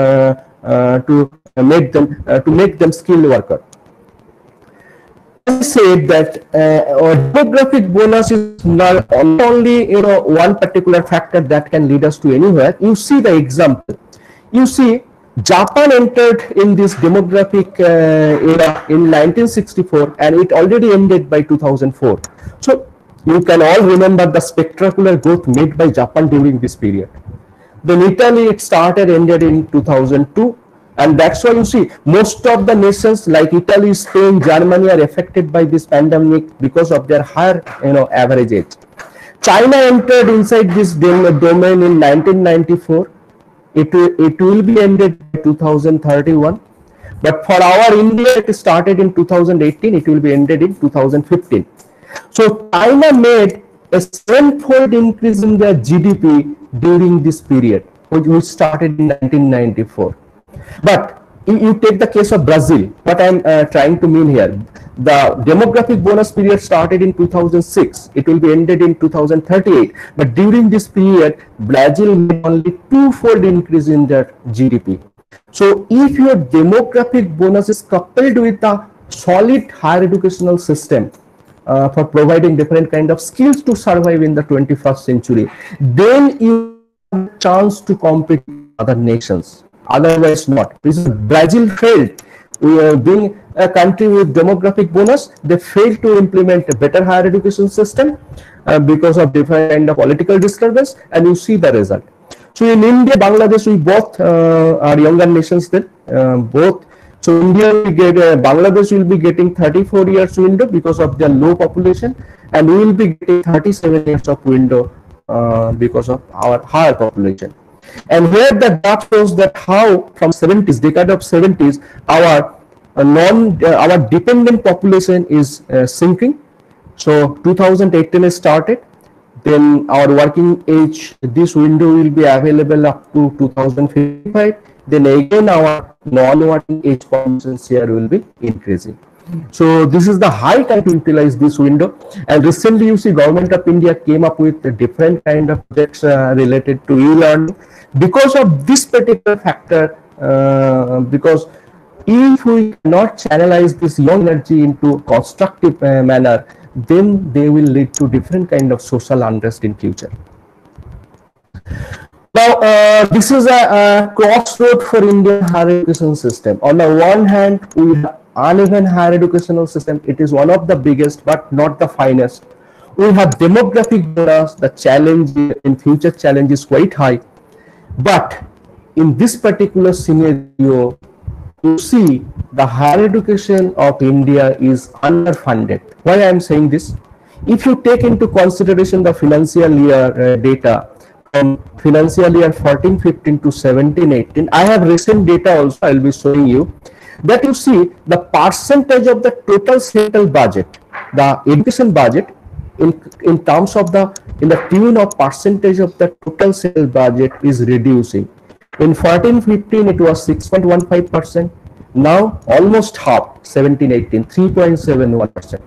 to make them skilled worker. I said that demographic bonus is not only one particular factor that can lead us to anywhere. You see the example. You see, Japan entered in this demographic era in 1964 and it already ended by 2004. So you can all remember the spectacular growth made by Japan during this period. Then Italy, it started, ended in 2002, and that's why you see most of the nations like Italy, Spain, Germany are affected by this pandemic because of their higher average age. China entered inside this domain in 1994. It will be ended by 2031, but for our India it started in 2018, it will be ended in 2015. So China made a 7-fold increase in their GDP during this period, which started in 1994. But you take the case of Brazil, what I am trying to mean here, the demographic bonus period started in 2006. It will be ended in 2038. But during this period, Brazil made only 2-fold increase in their GDP. So if your demographic bonus is coupled with a solid higher educational system for providing different kind of skills to survive in the 21st century, then you have a chance to compete with other nations. Otherwise not. Brazil failed. Being a country with demographic bonus, they failed to implement a better higher education system because of different kind of political disturbance, and you see the result. So in India, Bangladesh, we both are younger nations then, both. So India will get, Bangladesh will be getting 34 years window because of their low population, and we will be getting 37 years of window because of our higher population. And here the graph shows that how from 70s, decade of 70s, our our dependent population is sinking. So 2018 is started. Then our working age, this window will be available up to 2055. Then again our non-working age population share will be increasing. So this is the high time to utilize this window. And recently you see Government of India came up with a different kind of projects related to e-learning. Because of this particular factor, because if we cannot channelize this young energy into constructive manner, then they will lead to different kind of social unrest in future. Now, this is a crossroad for Indian higher education system. On the one hand, we have uneven higher educational system. It is one of the biggest, but not the finest. We have demographic barriers. The challenge in future challenge is quite high. But in this particular scenario, you see the higher education of India is underfunded. Why I am saying this? If you take into consideration the financial year data from financial year 14-15 to 17-18, I have recent data also I will be showing you, that you see the percentage of the total central budget, the education budget in terms of in the tune of percentage of the total central budget is reducing. In 14-15 it was 6.15%. Now almost half, 17-18, 3.71%.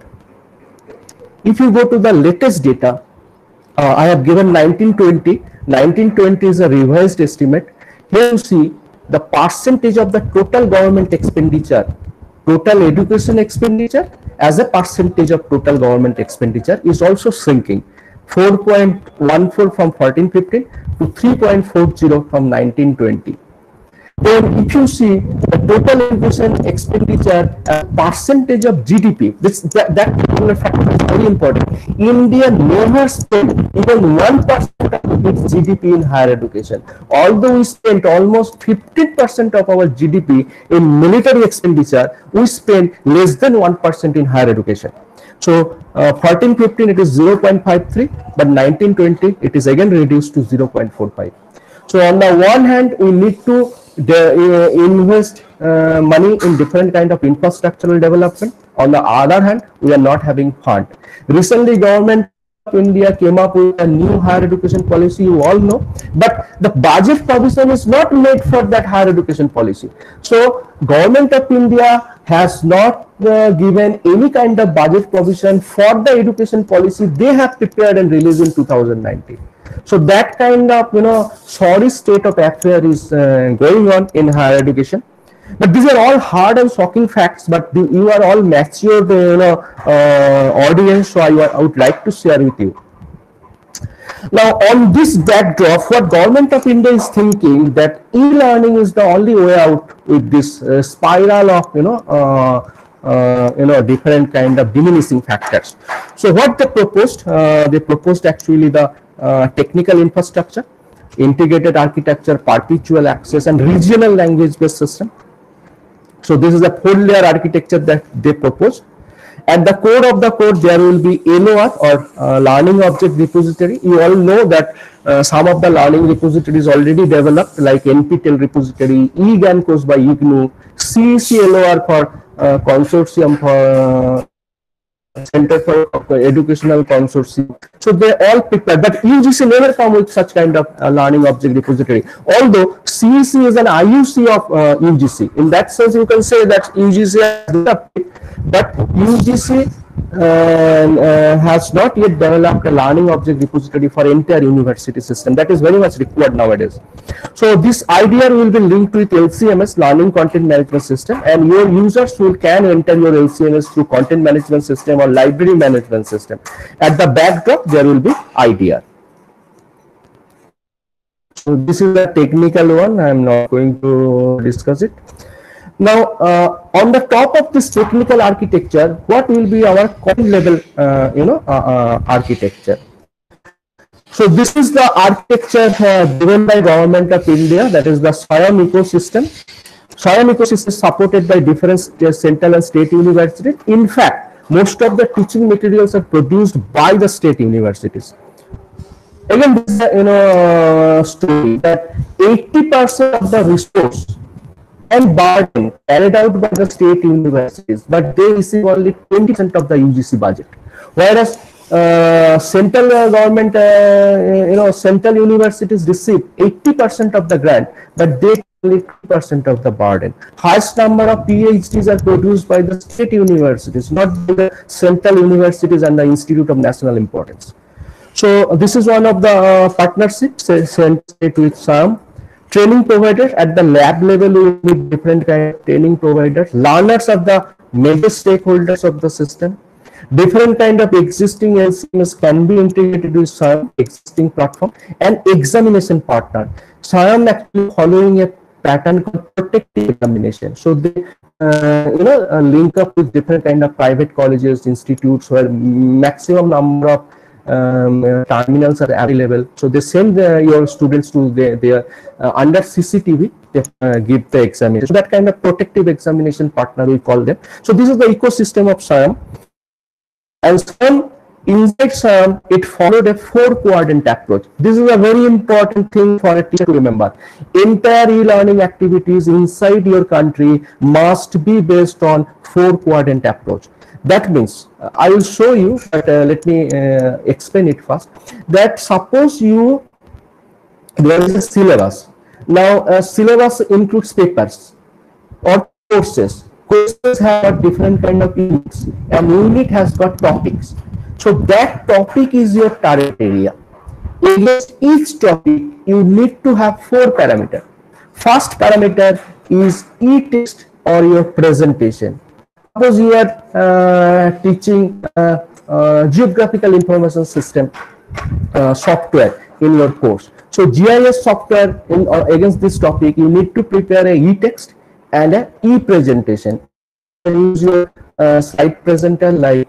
If you go to the latest data, I have given 19-20. 19-20 is a revised estimate. Here you see the percentage of the total government expenditure, total education expenditure as a percentage of total government expenditure is also shrinking. 4.14 from 14-15 to 3.40 from 19-20. Then if you see the total education expenditure as percentage of GDP, that particular factor is very important. India never spent even 1% of its GDP in higher education. Although we spent almost 15% of our GDP in military expenditure, we spent less than 1% in higher education. So 14-15 it is 0.53, but 19-20 it is again reduced to 0.45. So on the one hand, we need to invest money in different kind of infrastructural development. On the other hand, we are not having fund. Recently, Government of India came up with a new higher education policy, you all know, but the budget provision is not made for that higher education policy. So Government of India has not given any kind of budget provision for the education policy they have prepared and released in 2019. So that kind of sorry state of affair is going on in higher education. But these are all hard and shocking facts, but you are all matured audience, so I would like to share with you. Now on this backdrop, what Government of India is thinking that e-learning is the only way out with this spiral of different kind of diminishing factors. So what they proposed actually the technical infrastructure, integrated architecture, perpetual access, and regional language-based system. So this is a 4-layer architecture that they propose. At the core of the code, there will be LOR or Learning Object Repository. You all know that some of the learning repositories already developed, like NPTEL repository, eGAN course by IGNOU, CEC LOR for consortium for Center for Educational Consortium. So they all prepared, but UGC never come with such kind of learning object repository. Although CEC is an IUC of UGC. In that sense, you can say that UGC has developed it, but UGC has not yet developed a learning object repository for entire university system. That is very much required nowadays. So this idea will be linked with LCMS, Learning Content Management System, and your users can enter your LCMS through Content Management System or Library Management System. At the backdrop, there will be IDR. So this is a technical one. I am not going to discuss it. Now, on the top of this technical architecture, what will be our content level, architecture? So this is the architecture given by Government of India, that is the SWAYAM ecosystem. SWAYAM ecosystem is supported by different central and state universities. In fact, most of the teaching materials are produced by the state universities. Again, this is a story that 80% of the resource and burden carried out by the state universities, but they receive only 20% of the UGC budget, whereas central government, central universities receive 80% of the grant, but they only 2% of the burden. Highest number of PhDs are produced by the state universities, not by the central universities and the Institute of National Importance. So this is one of the partnerships state with SWAYAM. Training providers at the lab level, we need different kind of training providers. Learners are the major stakeholders of the system. Different kind of existing LCMS can be integrated with SWAYAM existing platform, and examination partner. SWAYAM actually following a pattern called protective examination. So they link up with different kind of private colleges, institutes where maximum number of terminals are available. So they send your students to their under CCTV, they give the examination. So that kind of protective examination partner we call them. So this is the ecosystem of SWAYAM. And inside SWAYAM, it followed a 4-quadrant approach. This is a very important thing for a teacher to remember. Entire e-learning activities inside your country must be based on 4-quadrant approach. That means, I will show you, but let me explain it first. That suppose there is a syllabus. Now, a syllabus includes papers or courses. Courses have different kind of units, and unit has got topics. So that topic is your target area. Against each topic, you need to have 4 parameters. First parameter is e-text or your presentation. Suppose you are teaching geographical information system software in your course. So GIS software against this topic, you need to prepare a e-text and a e-presentation. Use your slide presenter like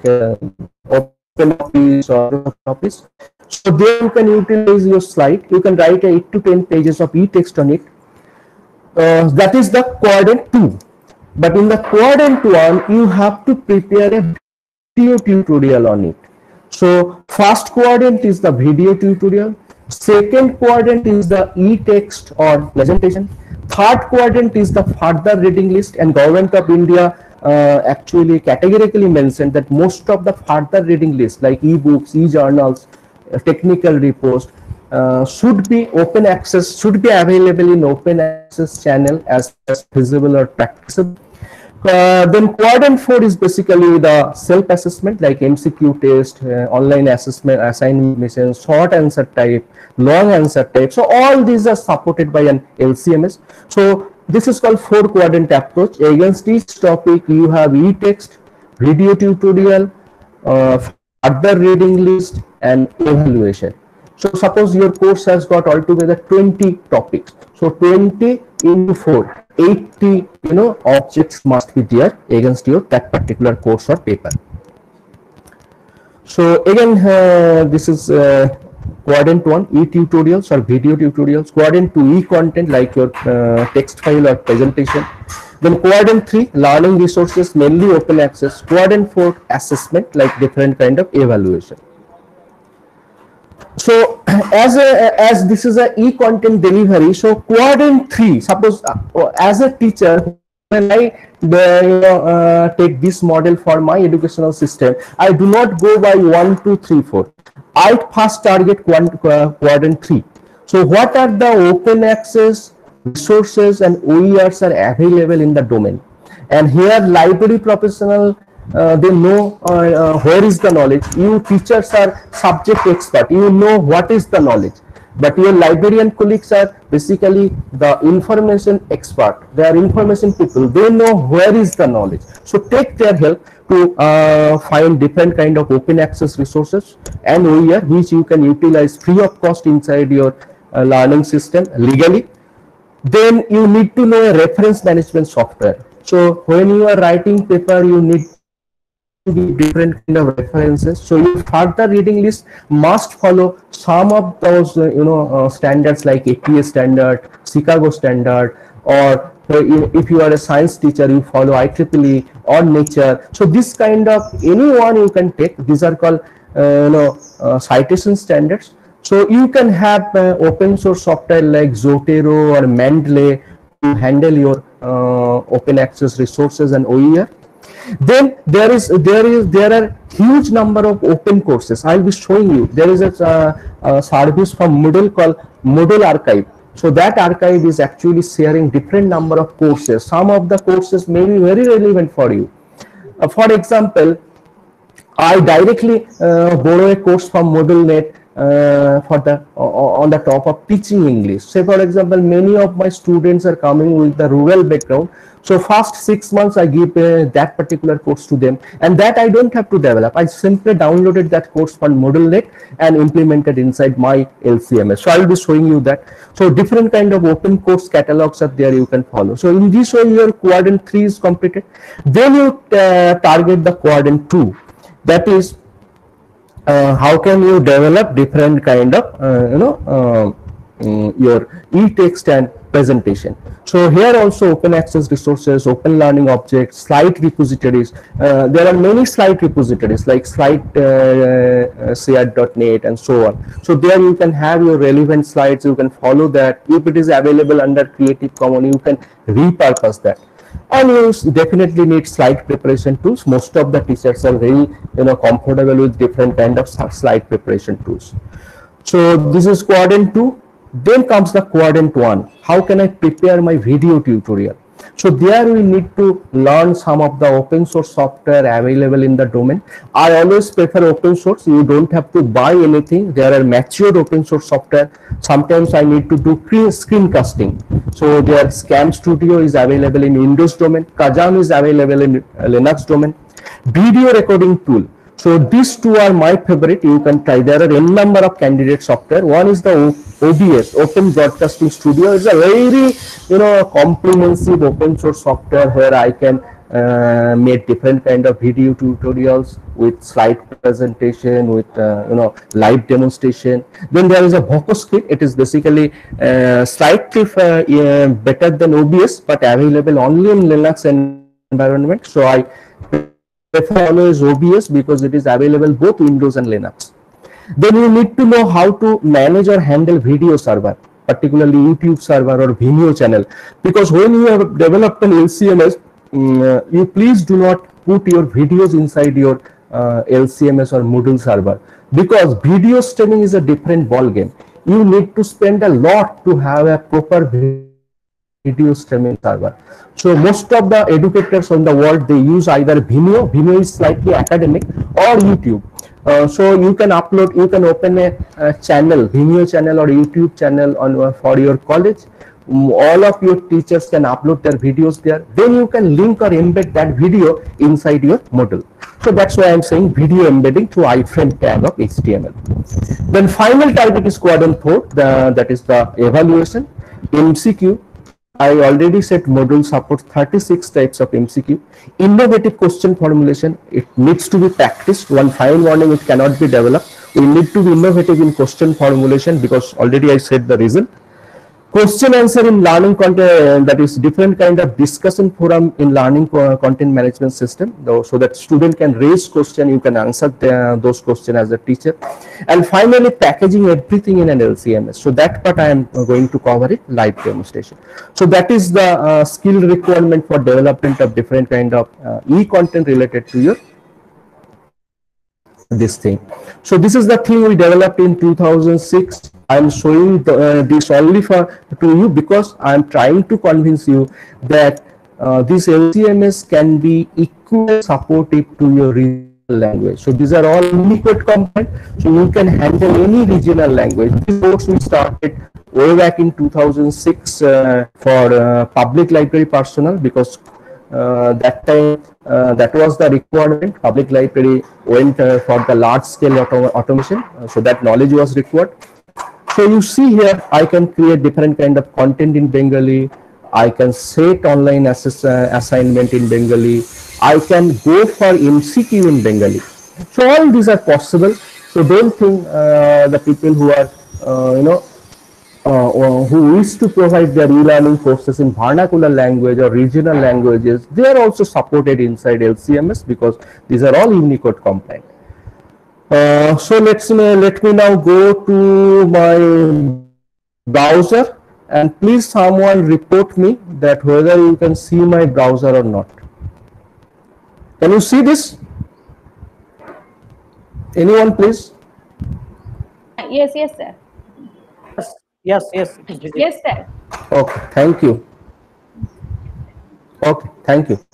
OpenOffice or Office. So there you can utilize your slide. You can write 8 to 10 pages of e-text on it. That is the quadrant 2. But in the quadrant 1, you have to prepare a video tutorial on it. So first quadrant is the video tutorial. Second quadrant is the e-text or presentation. Third quadrant is the further reading list, and Government of India actually categorically mentioned that most of the further reading list like e-books, e-journals, technical reports should be open access, should be available in open access channel as feasible or practicable. Then quadrant 4 is basically the self-assessment like MCQ test, online assessment, assignment mission, short answer type, long answer type. So all these are supported by an LCMS. So this is called 4-quadrant approach. Against each topic, you have e-text, video tutorial, further reading list, and evaluation. So suppose your course has got altogether 20 topics. So 20 into 4, 80 objects must be there against your that particular course or paper. So again, this is quadrant 1, e-tutorials or video tutorials. Quadrant 2, e-content like your text file or presentation. Then quadrant 3, learning resources, mainly open access. Quadrant 4, assessment like different kind of evaluation. So as this is a e-content delivery, so quadrant 3, suppose as a teacher, when I take this model for my educational system, I do not go by 1, 2, 3, 4. I first target quadrant 3. So what are the open access resources and OERs are available in the domain? And here library professional, they know where is the knowledge. You teachers are subject expert, you know what is the knowledge, but your librarian colleagues are basically the information expert. They are information people, they know where is the knowledge. So take their help to find different kind of open access resources and OER which you can utilize free of cost inside your learning system legally. Then you need to know a reference management software. So when you are writing paper, you need give different kind of references. So your further reading list must follow some of those standards like APA standard, Chicago standard, or if you are a science teacher, you follow IEEE or Nature. So this kind of anyone you can take. These are called citation standards. So you can have open source software like Zotero or Mendeley to handle your open access resources and OER. Then there are huge number of open courses. I'll be showing you. There is a service from Moodle called Moodle Archive. So that archive is actually sharing different number of courses. Some of the courses may be very relevant for you. For example, I directly borrow a course from MoodleNet on the top of teaching English. Say for example, many of my students are coming with the rural background. So first 6 months I give that particular course to them, and that I don't have to develop. I simply downloaded that course from MoodleNet and implemented inside my LCMS. So I will be showing you that. So different kind of open course catalogs are there you can follow. So in this way your quadrant 3 is completed. Then you target the quadrant 2. That is how can you develop different kind of your e-text and presentation. So here also open access resources, open learning objects, slide repositories. There are many slide repositories like slideshare.net and so on. So there you can have your relevant slides. You can follow that. If it is available under Creative Commons, you can repurpose that. And you definitely need slide preparation tools. Most of the teachers are very comfortable with different kind of slide preparation tools. So this is quadrant 2. Then comes the quadrant 1. How can I prepare my video tutorial? So there we need to learn some of the open source software available in the domain. I always prefer open source. You don't have to buy anything. There are matured open source software. Sometimes I need to do screencasting. So there Scam Studio is available in Windows domain. Kazam is available in Linux domain. Video recording tool. So these two are my favorite. You can try. There are n number of candidate software. One is the OBS, Open Broadcasting Studio. It's a very comprehensive open source software where I can make different kind of video tutorials with slide presentation, with live demonstration. Then there is a VocoScript. It is basically slightly better than OBS, but available only in Linux environment. So I prefer always OBS because it is available both Windows and Linux. Then you need to know how to manage or handle video server, particularly YouTube server or Vimeo channel, because when you have developed an LCMS, you please do not put your videos inside your LCMS or Moodle server, because video streaming is a different ball game. You need to spend a lot to have a proper video streaming server. So most of the educators on the world, they use either Vimeo. Vimeo is slightly academic, or YouTube. So you can upload, you can open a channel, Vimeo channel or YouTube channel for your college. All of your teachers can upload their videos there. Then you can link or embed that video inside your Moodle. So that's why I'm saying video embedding through iframe tag of HTML. Then final target is quadrant 4, that is the evaluation. MCQ, I already said Moodle supports 36 types of MCQ. Innovative question formulation, it needs to be practiced. One fine warning, it cannot be developed. We need to be innovative in question formulation because already I said the reason. Question answer in learning content, that is different kind of discussion forum in learning content management system, so that student can raise question, you can answer those questions as a teacher. And finally, packaging everything in an LCMS. So that part I am going to cover it live demonstration. So that is the skill requirement for development of different kind of e-content related to your this thing. So this is the thing we developed in 2006. I am showing this only to you because I am trying to convince you that this LCMS can be equally supportive to your regional language. So these are all Unicode component, so you can handle any regional language. This course we started way back in 2006 for public library personnel, because that time that was the requirement. Public library went for the large scale automation, so that knowledge was required. So you see here, I can create different kind of content in Bengali. I can set online assignment in Bengali. I can go for MCQ in Bengali. So all these are possible. So don't think the people who are who wish to provide their e-learning courses in vernacular language or regional languages, they are also supported inside LCMS because these are all Unicode compliant. So let me now go to my browser, and please someone report me that whether you can see my browser or not. Can you see this? Anyone, please? Yes, sir. Yes, it is visible. Yes, sir. Okay, thank you. Okay, thank you.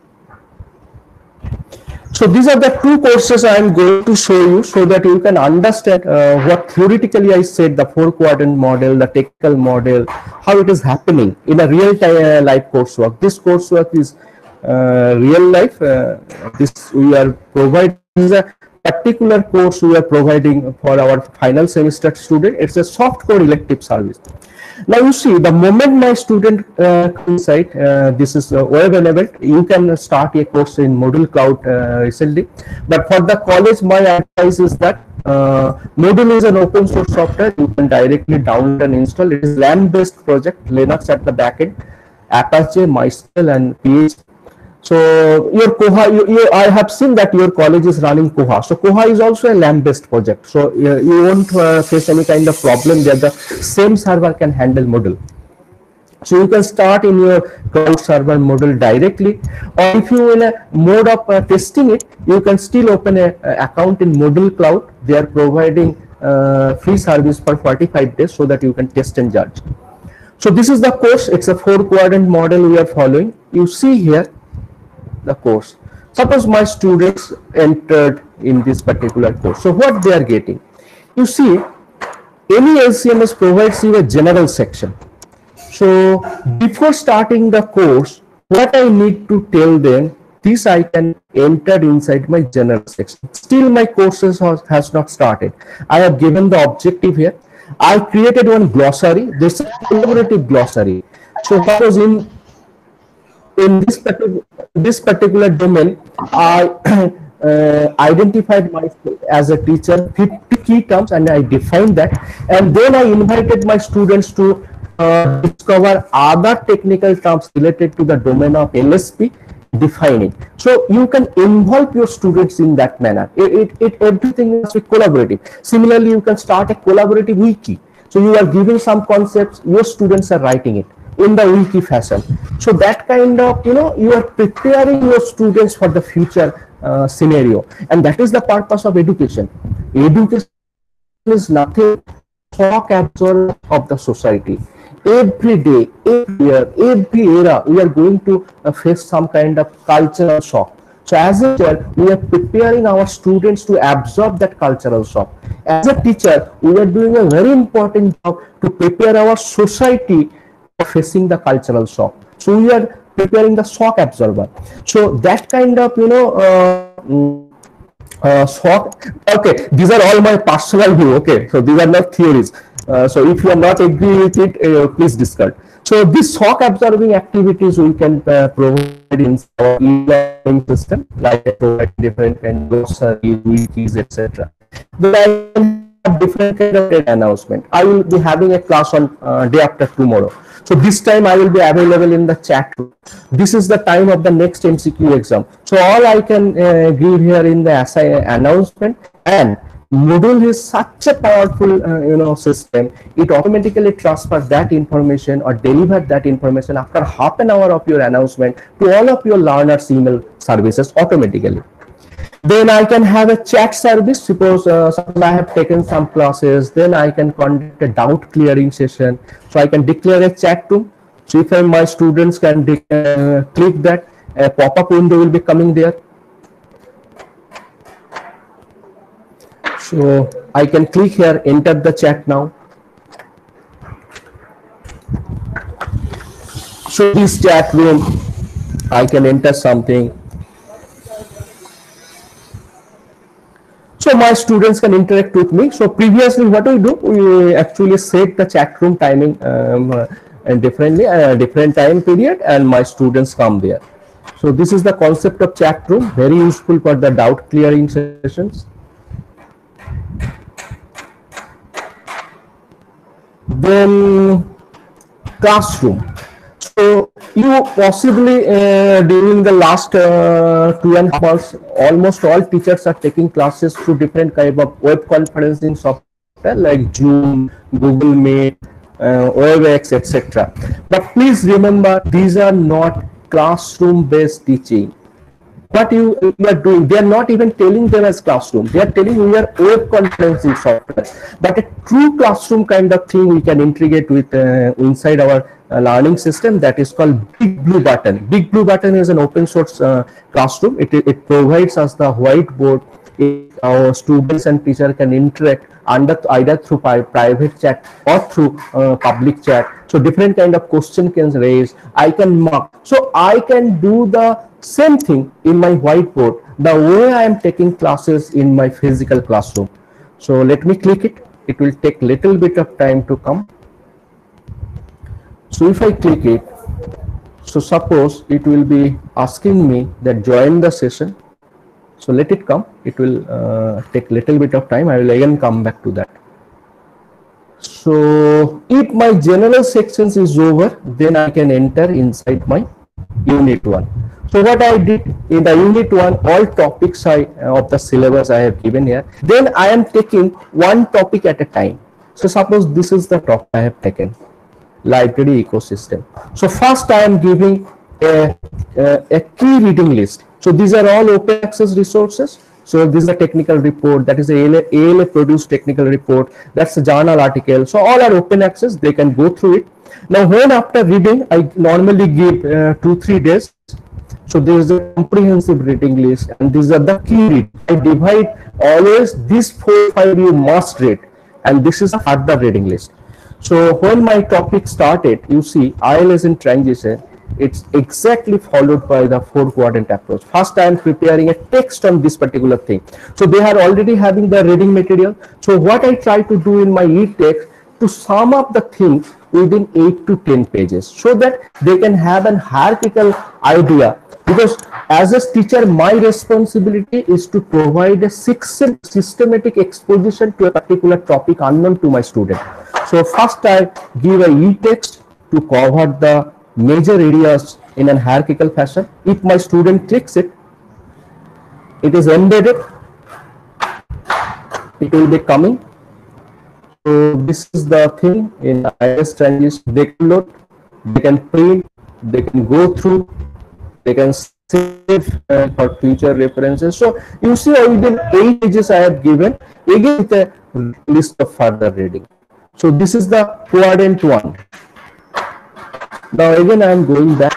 So these are the two courses I am going to show you so that you can understand what theoretically I said, the 4-quadrant model, the technical model, how it is happening in a real time life coursework. This coursework is real life. This we are providing a particular course we are providing for our final semester student. It's a soft core elective service. Now you see, the moment my student inside, this is web enabled, you can start a course in Moodle Cloud recently. But for the college, my advice is that Moodle is an open source software. You can directly download and install. It is LAN-based project, Linux at the backend, Apache, MySQL, and PHP. So your Koha, I have seen that your college is running Koha. So Koha is also a LAN-based project. So you won't face any kind of problem there. The same server can handle Moodle. So you can start in your cloud server Moodle directly, or if you in a mode of testing it, you can still open a account in Moodle Cloud. They are providing free service for 45 days so that you can test and judge. So this is the course. It's a 4-quadrant model we are following. You see here the course. Suppose my students entered in this particular course. So what they are getting? You see, any LCMS provides you a general section. So before starting the course, what I need to tell them, this I can enter inside my general section. Still my courses has not started. I have given the objective here. I created one glossary. This is a collaborative glossary. So suppose in this particular domain, I identified myself as a teacher, 50 key terms, and I defined that. And then I invited my students to discover other technical terms related to the domain of LSP, defining. So you can involve your students in that manner. Everything is collaborative. Similarly, you can start a collaborative wiki. So you are giving some concepts, your students are writing it in the wiki fashion. So that kind of, you are preparing your students for the future scenario, and that is the purpose of education. Education is nothing shock absorber of the society. Every day, every year, every era, we are going to face some kind of cultural shock. So as a teacher, we are preparing our students to absorb that cultural shock. As a teacher, we are doing a very important job to prepare our society facing the cultural shock. So we are preparing the shock absorber. So that kind of shock. Okay, these are all my personal view. Okay, so these are not theories. So if you are not agree with it, please discard. So these shock absorbing activities we can provide in our e-learning system, like provide different kind of glossary, wikis, etc. But I can have different kind of announcement. I will be having a class on day after tomorrow. So this time I will be available in the chat room. This is the time of the next MCQ exam. So all I can give here in the announcement, and Moodle is such a powerful system. It automatically transfers that information or delivers that information after half an hour of your announcement to all of your learners' email services automatically. Then I can have a chat service. Suppose I have taken some classes, then I can conduct a doubt clearing session. So I can declare a chat room. So if my students can click that, a pop-up window will be coming there. So I can click here, enter the chat now. So this chat room, I can enter something. So my students can interact with me. So previously what we do, we actually set the chat room timing and differently, different time period, and my students come there. So this is the concept of chat room, very useful for the doubt clearing sessions. Then classroom. So you possibly during the last 2.5 months, almost all teachers are taking classes through different kind of web conferencing software like Zoom, Google Meet, WebEx, etc. But please remember, these are not classroom based teaching. What you are doing, they are not even telling them as classroom, they are telling we are web conferencing software. But a true classroom kind of thing we can integrate with inside our learning system, that is called Big Blue Button. Big Blue Button is an open source classroom. It provides us the whiteboard. Our students and teacher can interact either through private chat or through public chat. So different kind of question can raise, I can mark. So I can do the same thing in my whiteboard the way I am taking classes in my physical classroom. So let me click it. It will take little bit of time to come. So if I click it, so suppose it will be asking me that join the session. So let it come. It will take little bit of time. I will again come back to that. So if my general sections is over, then I can enter inside my unit 1. So what I did in the unit 1, all topics of the syllabus I have given here. Then I am taking one topic at a time. So suppose this is the topic I have taken, library ecosystem. So first I am giving a key reading list. So these are all open access resources. So this is a technical report, that is a ALA produced technical report, that's a journal article. So all are open access, they can go through it. Now when after reading, I normally give 2-3 days. So there is a comprehensive reading list, and these are the key read. I divide always these 4-5 you must read, and this is a further reading list. So when my topic started, you see ILS in transition, it's exactly followed by the 4-quadrant approach. First I am preparing a text on this particular thing. So they are already having the reading material. So what I try to do in my e-text, to sum up the things within 8 to 10 pages, so that they can have an hierarchical idea. Because as a teacher, my responsibility is to provide a systematic exposition to a particular topic unknown to my student. So first I give a e-text to cover the major areas in a hierarchical fashion. If my student clicks it, it is embedded, it will be coming. So this is the thing in ILS transition. They can load, they can print, they can go through, they can save for future references. So you see within 8 pages I have given again with a list of further reading. So this is the quadrant 1. Now again I am going back.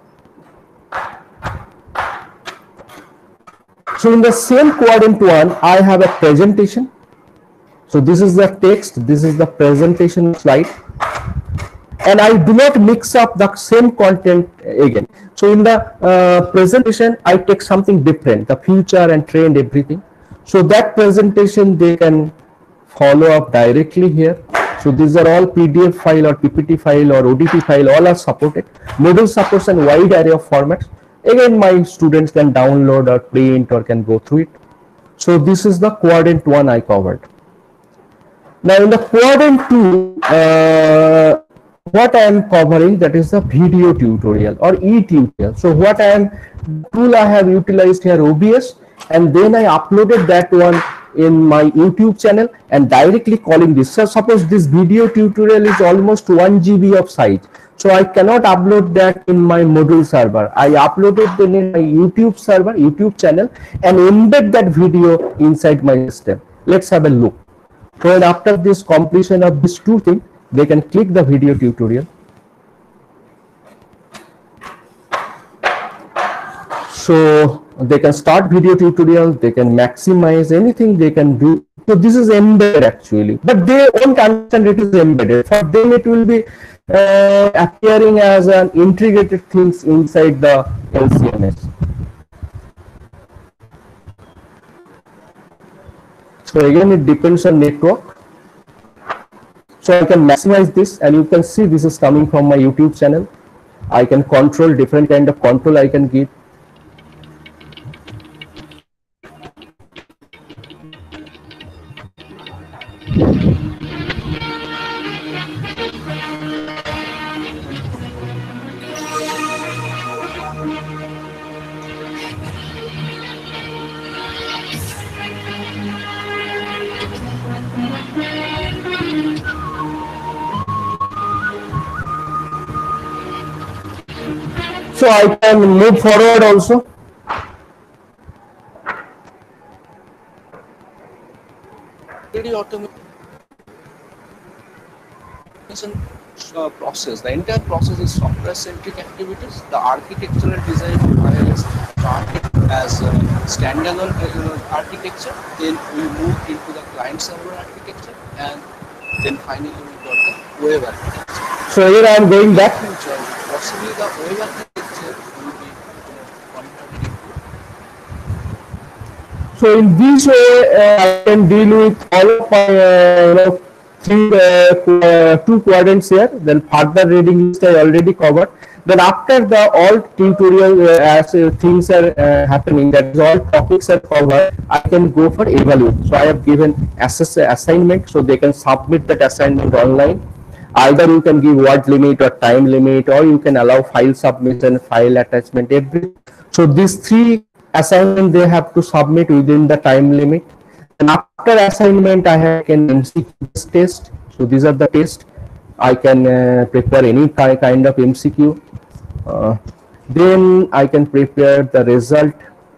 So in the same quadrant 1, I have a presentation. So this is the text, this is the presentation slide, and I do not mix up the same content again. So in the presentation, I take something different, the future and trend, everything. So that presentation they can follow up directly here. So these are all PDF file or PPT file or ODT file, all are supported. Moodle supports a wide array of formats. Again, my students can download or print or can go through it. So this is the quadrant 1 I covered. Now in the quadrant 2, what I am covering, that is the video tutorial or e-tutorial. So what tool I have utilized here, OBS, and then I uploaded that one in my YouTube channel and directly calling this. So suppose this video tutorial is almost 1 GB of size. So I cannot upload that in my Moodle server. I uploaded them in my YouTube server, YouTube channel, and embed that video inside my system. Let's have a look. So after this completion of these two things, they can click the video tutorial. So they can start video tutorial, they can maximize anything they can do. So this is embedded actually, but they won't understand it is embedded. For them it will be appearing as an integrated things inside the LCMS. So again, it depends on network. So I can maximize this, and you can see this is coming from my YouTube channel. I can control different kind of control I can give. So I can move forward also. Automation process. The entire process is software-centric activities. The architectural design of IIS started as a standalone architecture. Then we moved into the client-server architecture, and then finally we got the web architecture. So here I am going back. Possibly the web architecture will be converted into. So in this way, I can deal with all of my two quadrants here. Then further reading list I already covered. Then after the all tutorial as things are happening, that is all topics are covered, I can go for evaluate. So I have given assignment, so they can submit that assignment online. Either you can give word limit or time limit, or you can allow file submission, file attachment, everything. So these three assignment they have to submit within the time limit. And after assignment, I have an MCQ test. So these are the tests. I can prepare any kind of MCQ. Then I can prepare the result.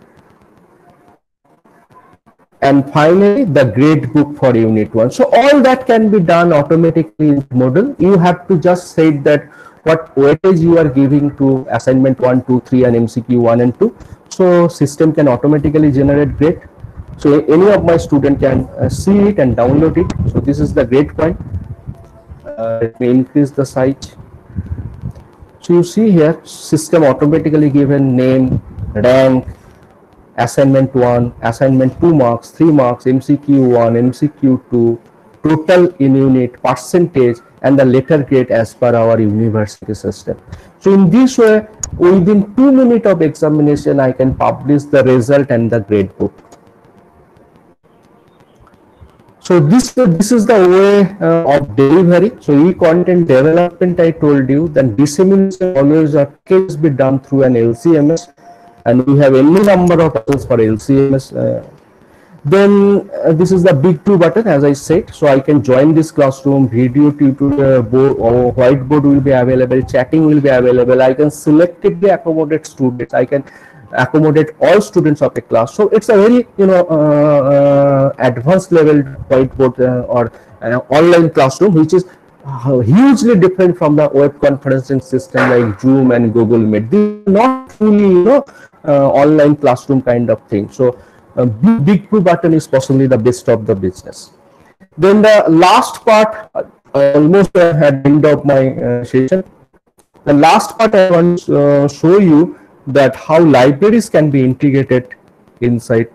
And finally, the grade book for unit 1. So all that can be done automatically in Moodle. You have to just say that what weightage you are giving to assignment 1, 2, 3 and MCQ 1 and 2. So system can automatically generate grade. So any of my student can see it and download it. So this is the grade point. Let me increase the size. So you see here, system automatically given name, rank, assignment 1, assignment 2 marks, 3 marks, MCQ 1, MCQ 2, total in unit, percentage, and the letter grade as per our university system. So in this way, within 2 minutes of examination, I can publish the result and the grade book. So this is the way of delivery. So e-content development, I told you, then dissemination always can be done through an LCMS, and we have any number of tools for LCMS. Then this is the big blue button, as I said. So I can join this classroom, video tutorial board or whiteboard will be available, chatting will be available. I can selectively accommodate students. I can accommodate all students of a class. So it's a very advanced level whiteboard or online classroom, which is hugely different from the web conferencing system like Zoom and Google Meet. These are not fully online classroom kind of thing. So big blue button is possibly the best of the business. Then the last part, I almost had end of my session. The last part I want to show you that how libraries can be integrated inside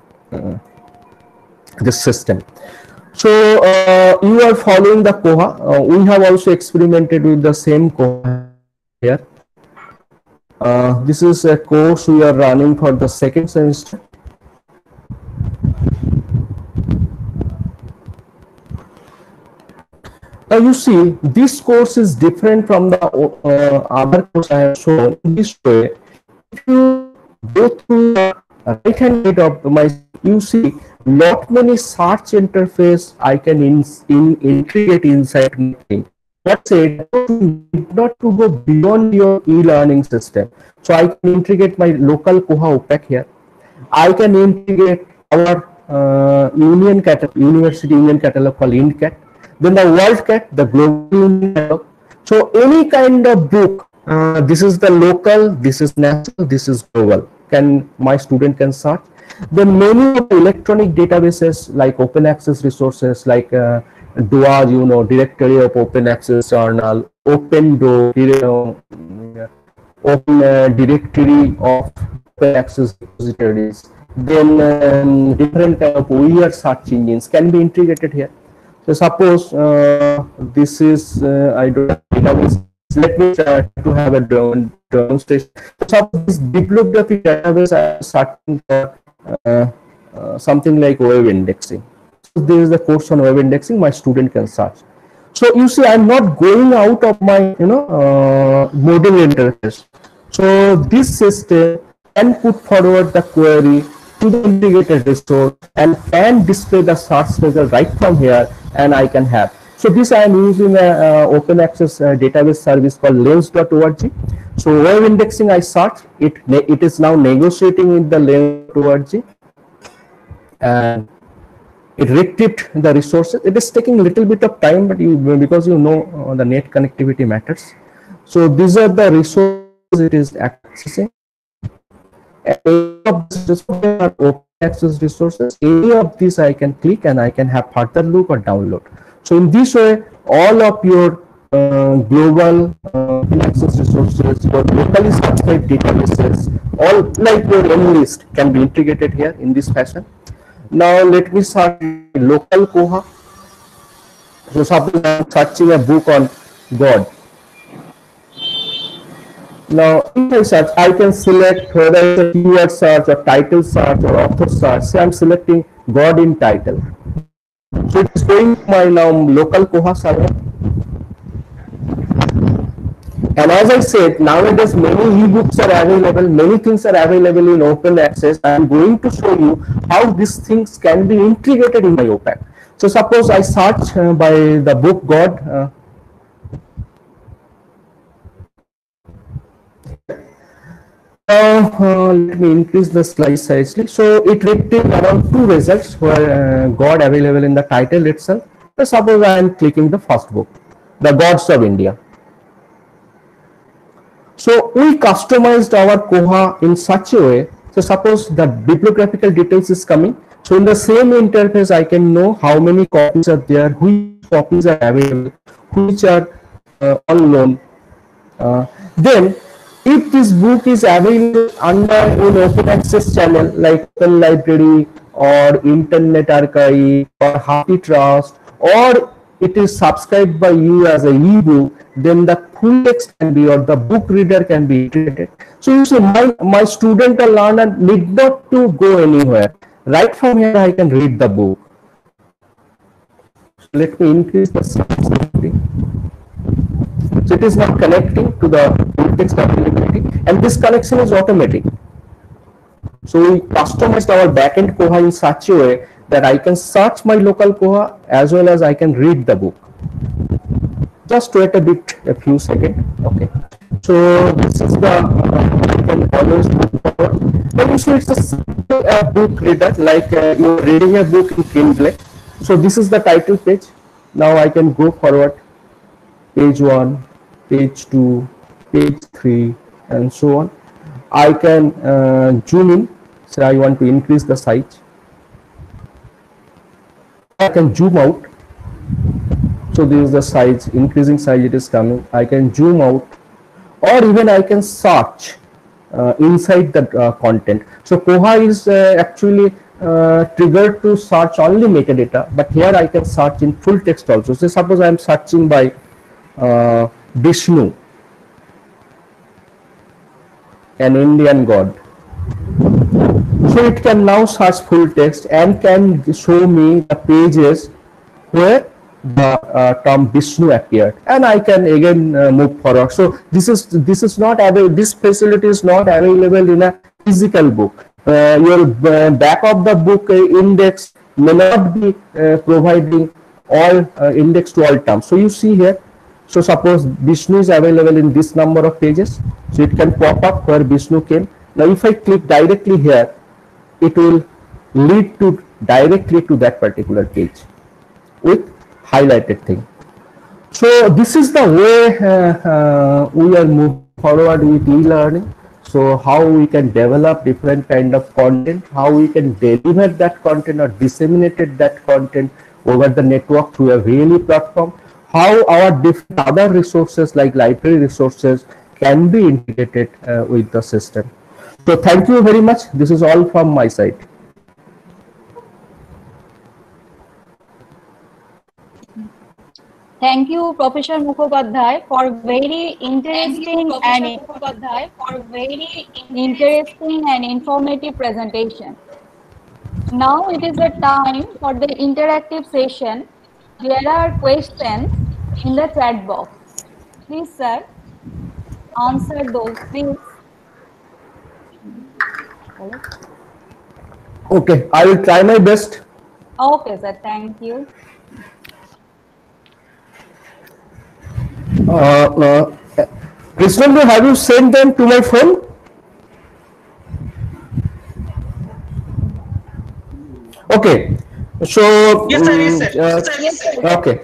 the system. So you are following the Koha. We have also experimented with the same Koha here. This is a course we are running for the second semester. Now you see, this course is different from the other course I have shown. In this way, if you go through the right hand side of my, you see lot many search interface I can integrate inside my thing. Let's say not to go beyond your e-learning system. So I can integrate my local Koha OPAC here. I can integrate our university union catalog called INCAT. Then the WorldCat, the global union catalog. So any kind of book, this is the local, this is national, this is global. My student can search. Then many of the electronic databases like open access resources like DOA, Directory of Open Access Journal, OpenDo, Open Directory of Open Access Repositories. Then different kind of OER search engines can be integrated here. So suppose this is I don't have database. Let me try to have a demonstration. Suppose this bibliography database I am searching for something like web indexing. So there is a course on web indexing. My student can search. So you see, I am not going out of my Moodle interface. So this system can put forward the query to the integrated resource and can display the search result right from here, and I can have. So this I am using a open access database service called lens.org. So web indexing, I search it. It is now negotiating with the layer.org, and it retrieved the resources. It is taking a little bit of time, but because the net connectivity matters. So these are the resources it is accessing. Any of these are open access resources. Any of these I can click and I can have further look or download. So in this way, all of your global access resources, your locally subscribed databases, all like your list can be integrated here in this fashion. Now let me search local Koha. So suppose I am searching a book on God. Now if I search, I can select whether it's a keyword search or title search or author search. Say I'm selecting God in title. So it is going to my now local Koha server. And as I said, nowadays many ebooks are available, many things are available in open access. I am going to show you how these things can be integrated in my OPAC. So suppose I search by the book God. Let me increase the slide size. So it retrieved around 2 results where God available in the title itself. So suppose I am clicking the first book, The Gods of India. So we customized our Koha in such a way. So suppose the bibliographical details is coming. So in the same interface, I can know how many copies are there, which copies are available, which are unknown. Then if this book is available under an open access channel like Open Library or Internet Archive or Happy Trust, or it is subscribed by you as a ebook, then the full text can be, or the book reader can be integrated. So you see, my student or learner need not to go anywhere. Right from here, I can read the book. So let me increase the sensitivity. So it is now connecting to the full text availability, and this connection is automatic. So we customized our backend Koha in such a way that I can search my local Koha as well as I can read the book. Just wait a few seconds. Okay. So this is the I can always move forward. Then you see it's a simple book reader, like you're reading a book in Kindle. So this is the title page. Now I can go forward. Page 1, page 2, page 3, and so on. I can zoom in. So I want to increase the size. I can zoom out. So this is the size, increasing size it is coming. I can zoom out, or even I can search inside the content. So Koha is actually triggered to search only metadata, but here I can search in full text also. So suppose I am searching by Vishnu, an Indian god. So it can now search full text and can show me the pages where the term Vishnu appeared, and I can again move forward. So this is not available. This facility is not available in a physical book. Your back of the book index may not be providing all index to all terms. So you see here. So suppose Vishnu is available in this number of pages, so it can pop up where Vishnu came. Now if I click directly here, it will lead to directly to that particular page with highlighted thing. So this is the way we are moving forward with e-learning. So how we can develop different kind of content, how we can deliver that content or disseminate that content over the network through a VLE platform, how our different other resources like library resources can be integrated with the system. So thank you very much. This is all from my side. Thank you, Professor Mukhopadhyay, for very interesting and informative presentation. Now it is the time for the interactive session. There are questions in the chat box. Please, sir, answer those, please. Okay, I will try my best. Okay, sir, thank you. Krishnendu, have you sent them to my phone? Okay. So Yes, sir. Yes, sir. okay,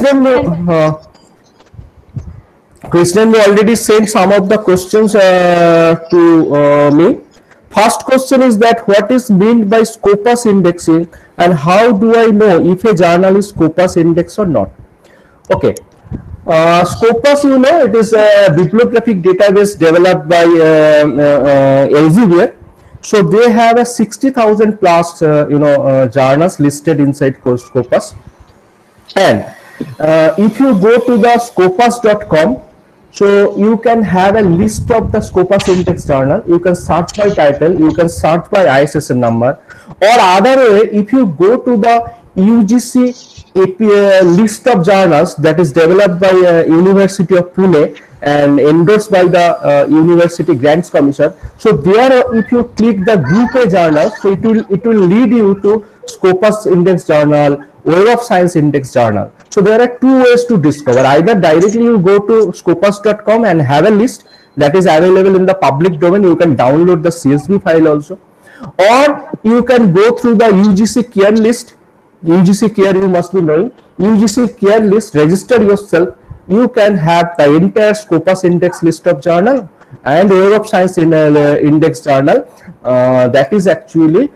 Krishnendu already sent some of the questions to me. First question is that what is meant by Scopus indexing and how do I know if a journal is Scopus indexed or not? Okay. Scopus, you know, it is a bibliographic database developed by Elsevier. So they have a 60,000 plus, journals listed inside Scopus. And if you go to the scopus.com, so you can have a list of the Scopus index journal. You can search by title, you can search by ISSN number, or other way, if you go to the UGC list of journals that is developed by University of Pune and endorsed by the University Grants Commission. So there, if you click the group A journal, so it will lead you to Scopus index journal, Web of Science index journal. So there are two ways to discover. Either directly you go to scopus.com and have a list that is available in the public domain. You can download the CSV file also, or you can go through the UGC care list. UGC care, you must be knowing. UGC care list, register yourself. You can have the entire Scopus index list of journal and Web of Science index journal that is actually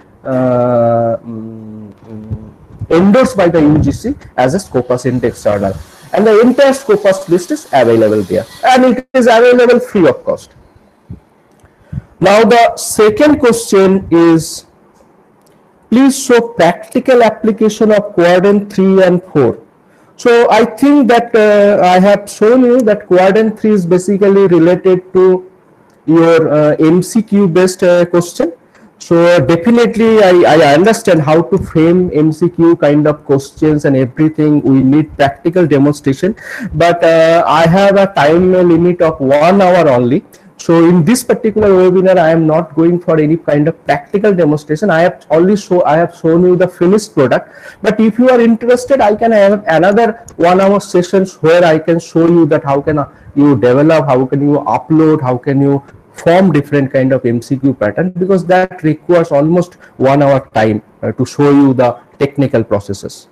endorsed by the UGC as a Scopus index journal, and the entire Scopus list is available there, and it is available free of cost. Now the second question is, please show practical application of quadrant 3 and 4. So I think that I have shown you that quadrant 3 is basically related to your MCQ based question. So definitely I understand how to frame MCQ kind of questions and everything. We need practical demonstration, but I have a time limit of 1 hour only. So in this particular webinar, I am not going for any kind of practical demonstration. I have shown you the finished product. But if you are interested, I can have another 1 hour sessions where I can show you that how can you develop, how can you upload, how can you form different kind of MCQ pattern, because that requires almost 1 hour time to show you the technical processes.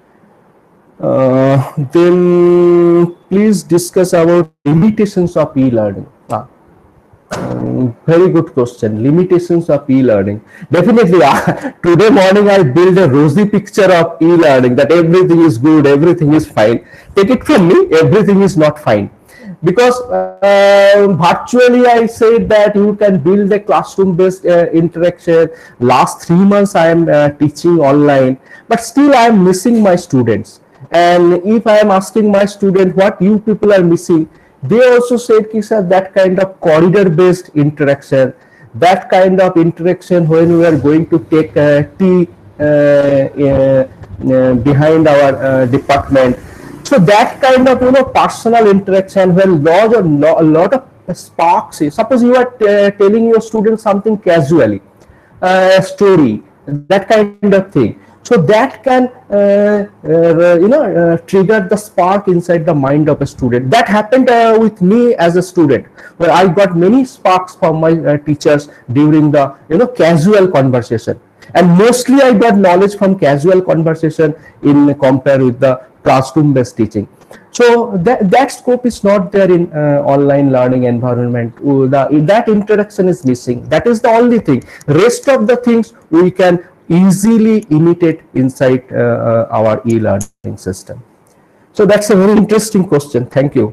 Then please discuss about limitations of e-learning. Very good question. Limitations of e-learning. Definitely, today morning I built a rosy picture of e-learning that everything is good, everything is fine. Take it from me, everything is not fine. Because virtually I said that you can build a classroom based interaction. Last 3 months I am teaching online, but still I am missing my students. And if I am asking my student what you people are missing, they also said, sir, that kind of corridor based interaction, that kind of interaction when we are going to take tea behind our department. So that kind of personal interaction when a lot of sparks. Suppose you are telling your student something casually, a story, that kind of thing. So that can trigger the spark inside the mind of a student. That happened with me as a student, where I got many sparks from my teachers during the casual conversation, and mostly I got knowledge from casual conversation in compare with the classroom based teaching. So that scope is not there in online learning environment. That interaction is missing. That is the only thing. Rest of the things we can easily imitate inside our e-learning system. So that's a very interesting question. Thank you.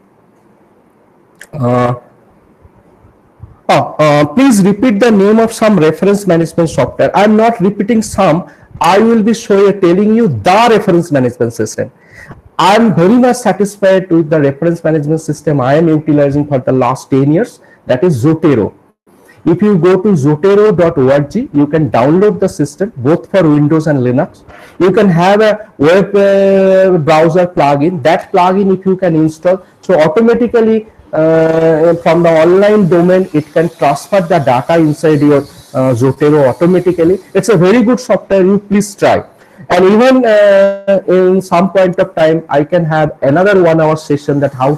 Please repeat the name of some reference management software. I'm not repeating some. I will be telling you the reference management system. I'm very much satisfied with the reference management system I am utilizing for the last 10 years. That is Zotero. If you go to zotero.org, you can download the system both for Windows and Linux. You can have a web browser plugin. That plugin, if you can install, so automatically from the online domain, it can transfer the data inside your Zotero automatically. It's a very good software. You please try. And even in some point of time, I can have another 1 hour session that how to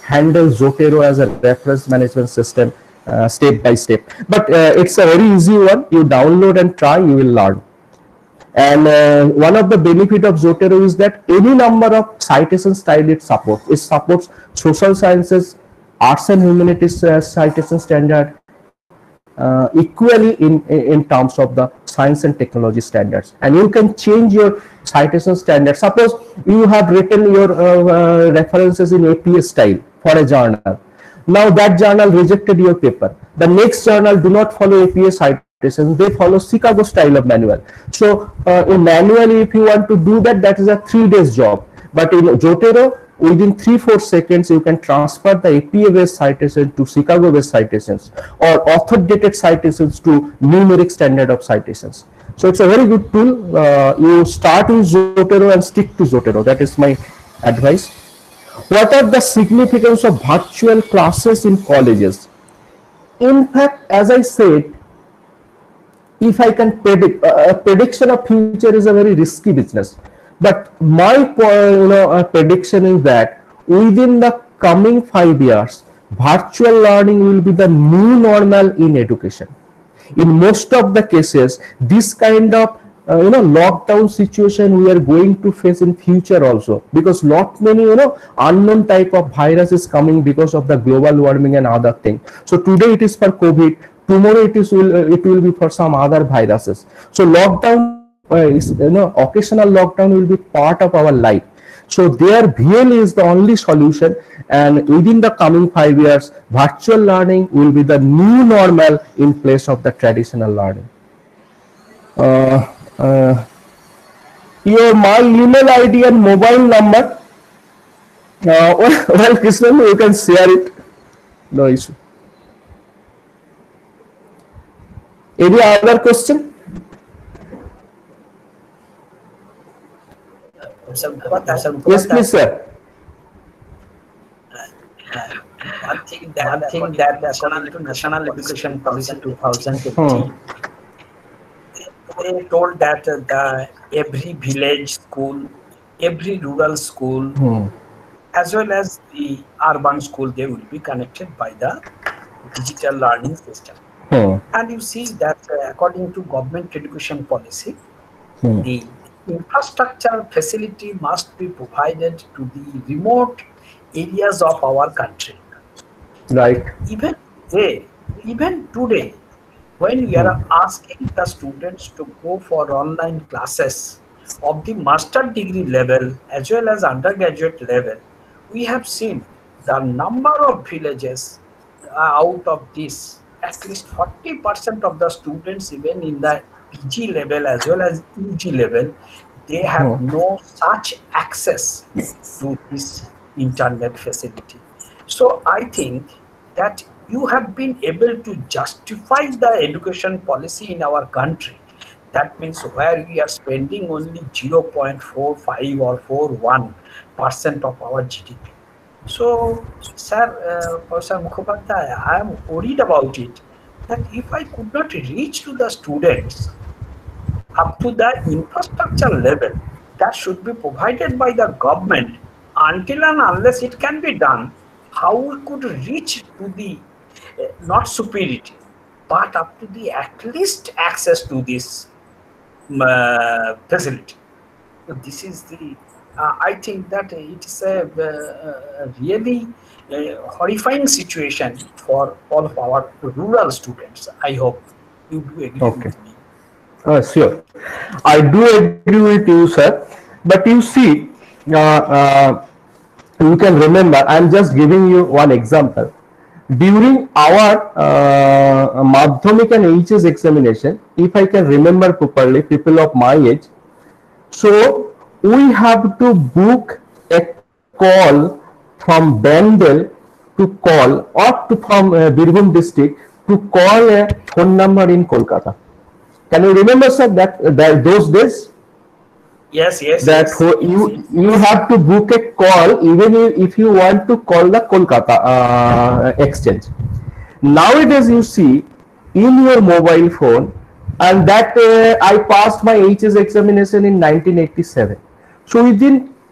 handle Zotero as a reference management system step by step. But it's a very easy one. You download and try, you will learn. And one of the benefit of Zotero is that any number of citation style it supports. It supports social sciences, arts and humanities citation standard, equally in terms of the science and technology standards. And you can change your citation standard. Suppose you have written your references in APA style for a journal. Now that journal rejected your paper. The next journal do not follow APA citations, they follow Chicago style of manual. So in manually, if you want to do that, that is a 3 days job. But in Zotero, within 3-4 seconds, you can transfer the APA based citation to Chicago based citations, or author dated citations to numeric standard of citations. So it's a very good tool. You start with Zotero and stick to Zotero. That is my advice. What are the significance of virtual classes in colleges? In fact, as I said, if I can predict, prediction of future is a very risky business. But my prediction is that within the coming 5 years, virtual learning will be the new normal in education. In most of the cases, this kind of lockdown situation we are going to face in future also, because lot many unknown type of virus is coming because of the global warming and other thing. So today it is for COVID, tomorrow it will be for some other viruses. So lockdown occasional lockdown will be part of our life. So there VL is the only solution, and within the coming 5 years, virtual learning will be the new normal in place of the traditional learning. My email ID and mobile number. Well, Krishnan, you can share it. No issue. Any other question? Yes, please, sir. I think that according to National Education Policy 2015, they told that every village school, every rural school, as well as the urban school, they will be connected by the digital learning system. And you see that according to government education policy, the infrastructure facility must be provided to the remote areas of our country. Right. Even today, when we are asking the students to go for online classes of the master degree level as well as undergraduate level, we have seen the number of villages out of this, at least 40% of the students, even in the PG level as well as UG level, they have no such access to this internet facility. So I think that you have been able to justify the education policy in our country. That means where we are spending only 0.45 or 41% of our GDP. So, sir, Professor Mukhopadhyay, I am worried about it, that if I could not reach to the students up to the infrastructure level that should be provided by the government, until and unless it can be done, how we could reach to the not superiority, but up to the at least access to this facility. So this is the, I think that it is a really horrifying situation for all of our rural students. I hope you do agree with me. Sure. I do agree with you, sir. But you see, you can remember, I am just giving you one example. During our Madhyamik and HS examination, if I can remember properly, people of my age, so we have to book a call from Bandel to call, or to from Birbhum district to call a phone number in Kolkata. Can you remember, sir, that those days? Yes. That you have to book a call even if you want to call the Kolkata exchange. Nowadays, you see in your mobile phone, and that I passed my HS examination in 1987. So within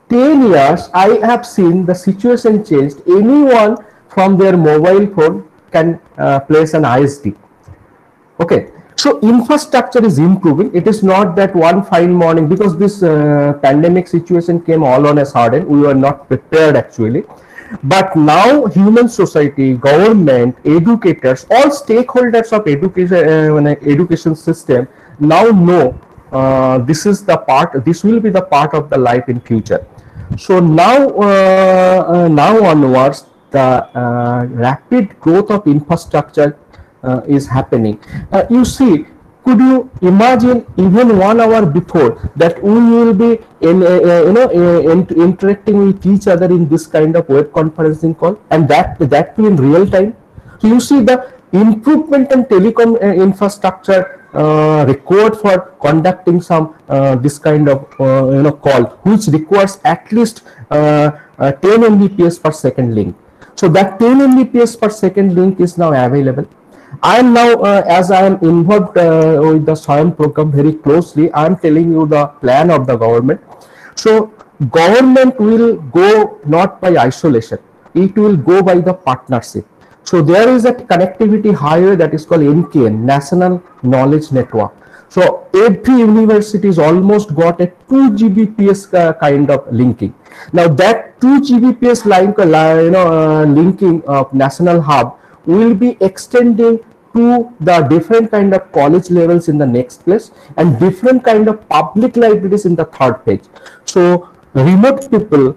10 years, I have seen the situation changed. Anyone from their mobile phone can place an ISD. Okay, so infrastructure is improving. It is not that one fine morning, because this pandemic situation came all on a sudden. We were not prepared actually. But now human society, government, educators, all stakeholders of education system now know this is the part, this will be the part of the life in future. So now, now onwards, the rapid growth of infrastructure is happening. You see, could you imagine even 1 hour before that we will be interacting with each other in this kind of web conferencing call, and that too in real time? So you see the improvement in telecom infrastructure required for conducting some this kind of call, which requires at least 10 Mbps per second link. So that 10 Mbps per second link is now available. I am now, as I am involved with the SWAYAM program very closely, I am telling you the plan of the government. So government will go not by isolation, it will go by the partnership. So there is a connectivity highway that is called NKN, National Knowledge Network. So every university is almost got a 2 Gbps kind of linking. Now that 2 Gbps linking of national hub will be extending to the different kind of college levels in the next place, and different kind of public libraries in the third page. So remote people,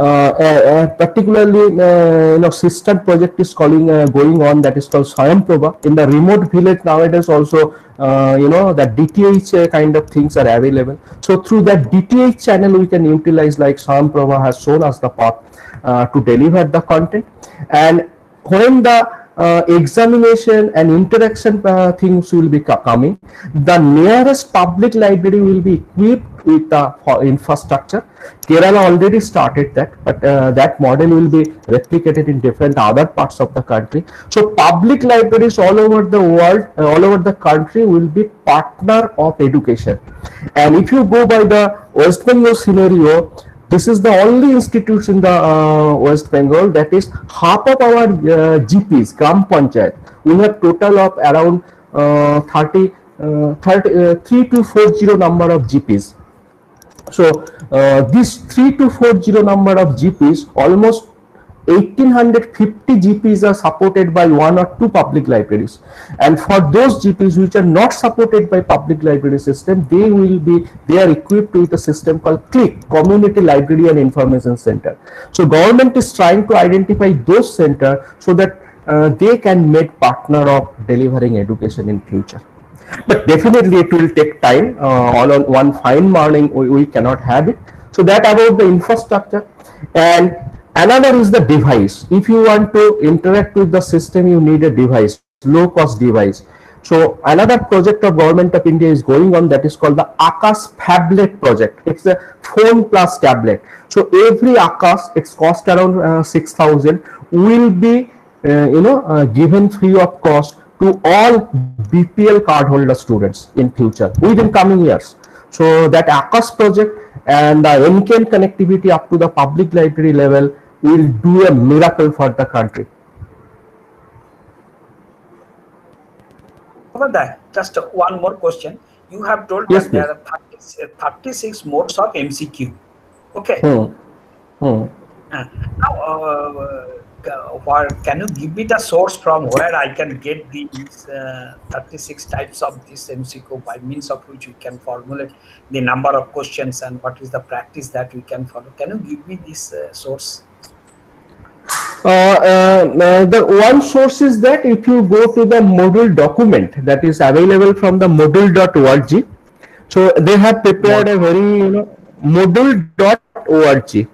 particularly sister project is going on, that is called SWAYAM Prabha. In the remote village nowadays also that DTH kind of things are available. So through that DTH channel we can utilize, like SWAYAM Prabha has shown us the path to deliver the content. And when the examination and interaction things will be coming, the nearest public library will be equipped with the infrastructure. Kerala already started that, but that model will be replicated in different other parts of the country. So public libraries all over the world, all over the country will be partner of education. And if you go by the West Bengal scenario, this is the only institute in the West Bengal that is half of our GPs, Gram Panchayat. We have total of around 3240 number of GPs. So this 3240 number of GPs, almost 1850 GPs are supported by 1 or 2 public libraries, and for those GPs which are not supported by public library system, they are equipped with a system called CLIC, Community Library and Information Center. So government is trying to identify those centers so that they can make partner of delivering education in future. But definitely it will take time. All on one fine morning we cannot have it. So that about the infrastructure. And another is the device. If you want to interact with the system, you need a device, low cost device. So another project of Government of India is going on, that is called the Aakash Phablet project. It's a phone plus tablet. So every Aakash, its cost around 6,000, will be given free of cost to all BPL cardholder students in future, within coming years. So that Aakash project and the NKN connectivity up to the public library level will do a miracle for the country. Over that, just one more question. You have told Yes, that there are 36 modes of MCQ. Okay. Now, can you give me the source from where I can get these 36 types of this MCQ, by means of which we can formulate the number of questions and what is the practice that we can follow? Can you give me this source? The one source is that if you go to the module document that is available from the moodle.org, so they have prepared a very moodle.org.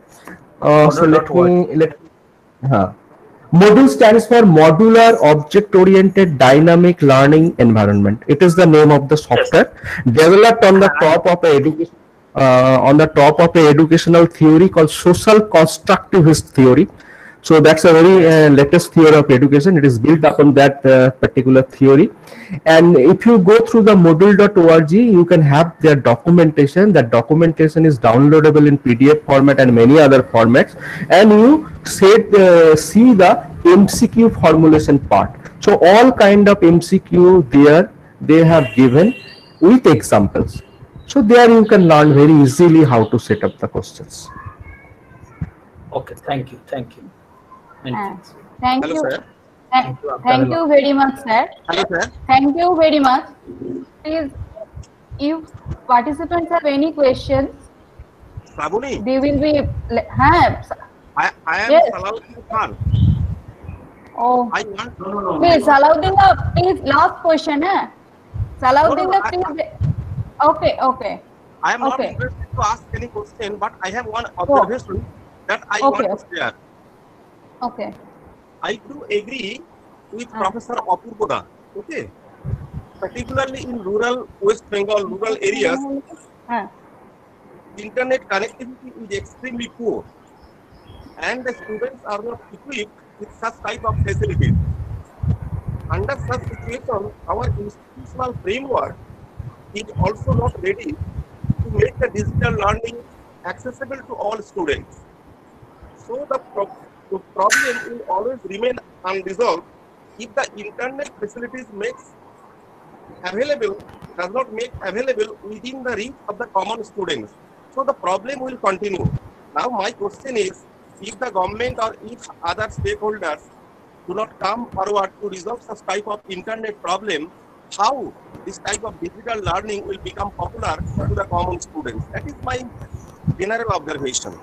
Moodle stands for Modular Object Oriented Dynamic Learning Environment. It is the name of the software developed on the top of a educational theory called social constructivist theory. So that's a very latest theory of education. It is built upon that particular theory. And if you go through the Moodle.org, you can have their documentation. That documentation is downloadable in PDF format and many other formats. And you see the MCQ formulation part. So all kind of MCQ there they have given with examples. So there you can learn very easily how to set up the questions. Okay, thank you. Thank Hello, you. sir. Thank you very much, sir. Hello, sir. Thank you very much. Please, if participants have any questions, Sabuni, they will be. I am Yes. Salahuddin Khan. Oh, I want please, Salahuddin, please, last question, eh? Salahuddin, No, please. Okay. I am not Okay. interested to ask any question, but I have one observation that I Okay. want to share. Okay. I do agree with Professor Apurboda, okay? Particularly in rural West Bengal, rural areas, internet connectivity is extremely poor, and the students are not equipped with such type of facilities. Under such situation, our institutional framework is also not ready to make the digital learning accessible to all students. So the problem will always remain unresolved if the internet facilities does not make available within the reach of the common students. So the problem will continue. Now my question is, if the government or if other stakeholders do not come forward to resolve such type of internet problem, how this type of digital learning will become popular to the common students? That is my general observation.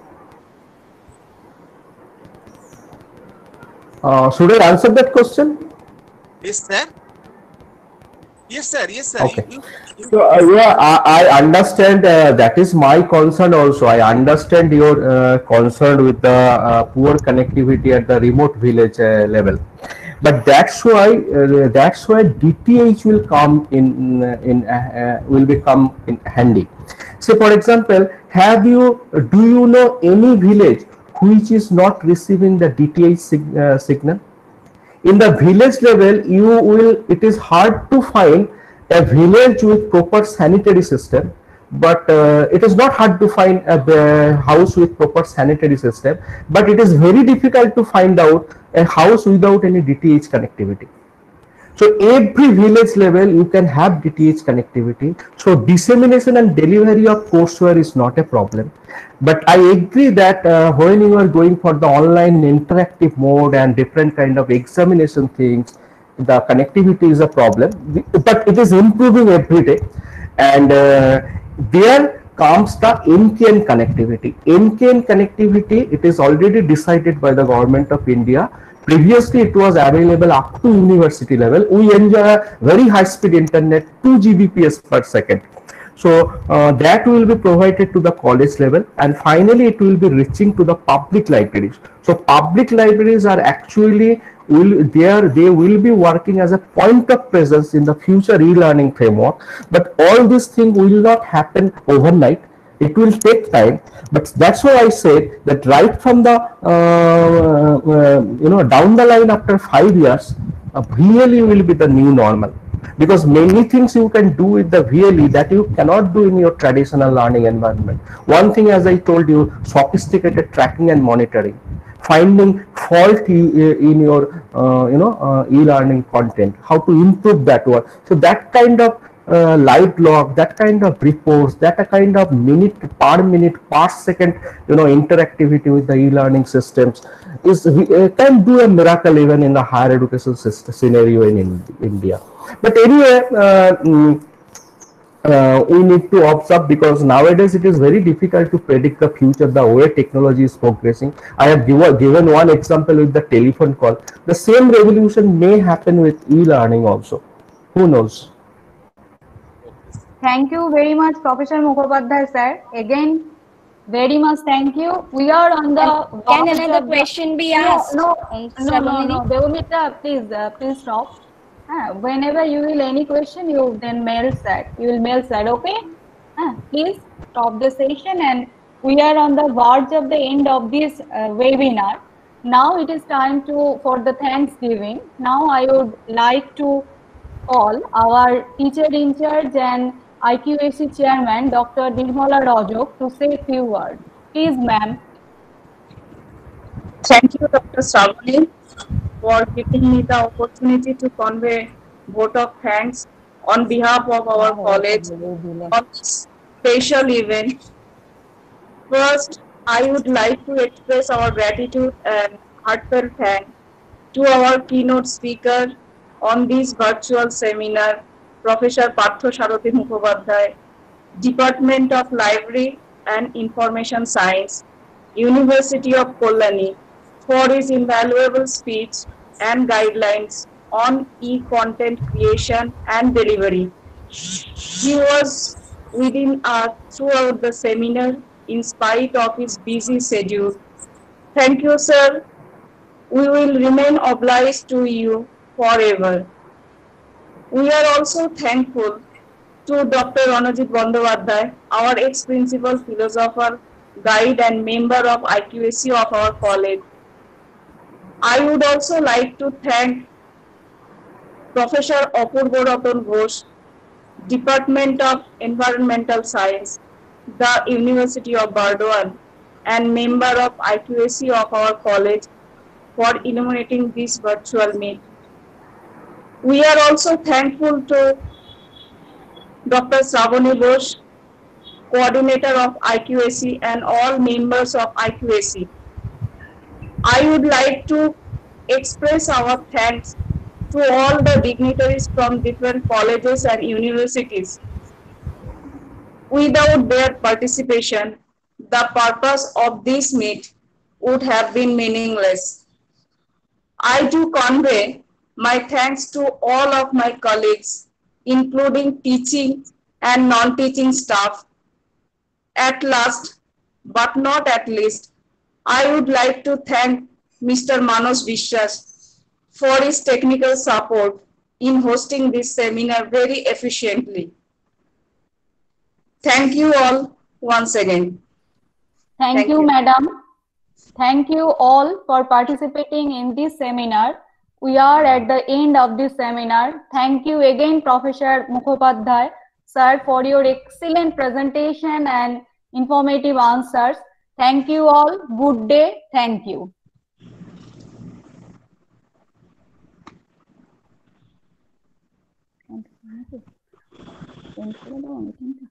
Should I answer that question? Yes, sir. Yes, sir. Yes, sir. Okay. So yeah, I understand. That is my concern also. I understand your concern with the poor connectivity at the remote village level, but that's why DTH will come will become in handy. So, for example, do you know any village which is not receiving the DTH signal? In the village level, it is hard to find a village with proper sanitary system, but it is not hard to find a house with proper sanitary system, but it is very difficult to find out a house without any DTH connectivity. So every village level you can have DTH connectivity. So dissemination and delivery of courseware is not a problem. But I agree that when you are going for the online interactive mode and different kind of examination things, the connectivity is a problem. But it is improving every day. And there comes the NKN connectivity. NKN connectivity, it is already decided by the government of India. Previously, it was available up to university level. We enjoy a very high-speed internet, 2 Gbps per second. So that will be provided to the college level, and finally it will be reaching to the public libraries. So public libraries are actually they will be working as a point of presence in the future e-learning framework. But all these things will not happen overnight. It will take time, but that's why I said that right from the down the line after 5 years, VLE will be the new normal, because many things you can do with the VLE that you cannot do in your traditional learning environment. One thing, as I told you, sophisticated tracking and monitoring, finding fault in your e-learning content, how to improve that one. So that kind of live log, that kind of reports, that kind of minute per second interactivity with the e-learning systems can do a miracle even in the higher education system scenario in India. But anyway, we need to observe, because nowadays it is very difficult to predict the future, the way technology is progressing. I have given one example with the telephone call. The same revolution may happen with e-learning also. Who knows? Thank you very much, Professor Mukhopadhyay, sir. Again, very much thank you. We are on the. Can another question be asked? No. Devamita, please stop. Whenever you will any question, you then mail that. You will mail that, okay? Please stop the session, and we are on the verge of the end of this webinar. Now it is time for the Thanksgiving. Now I would like to call our teacher in charge and IQAC chairman, Dr. Nirmala Rajok, to say a few words. Please, ma'am. Thank you, Dr. Savani, for giving me the opportunity to convey vote of thanks on behalf of our college on this special event. First, I would like to express our gratitude and heartfelt thanks to our keynote speaker on this virtual seminar, Professor Partho Sarothi Mukhopadhyay, Department of Library and Information Science, University of Kolani, for his invaluable speech and guidelines on e-content creation and delivery. He was within us throughout the seminar in spite of his busy schedule. Thank you, sir. We will remain obliged to you forever. We are also thankful to Dr. Ranajit Bandyopadhyay, our ex-principal philosopher, guide and member of IQAC of our college. I would also like to thank Professor Apurva Ratan Ghosh, Department of Environmental Science, the University of Burdwan, and member of IQAC of our college for illuminating this virtual meet. We are also thankful to Dr. Shravani Ghosh, coordinator of IQAC, and all members of IQAC. I would like to express our thanks to all the dignitaries from different colleges and universities. Without their participation, the purpose of this meet would have been meaningless. I do convey my thanks to all of my colleagues, including teaching and non-teaching staff. At last, but not at least, I would like to thank Mr. Manos Vishwas for his technical support in hosting this seminar very efficiently. Thank you all once again. Thank you, madam. Thank you all for participating in this seminar. We are at the end of this seminar. Thank you again, Professor Mukhopadhyay, sir, for your excellent presentation and informative answers. Thank you all. Good day. Thank you.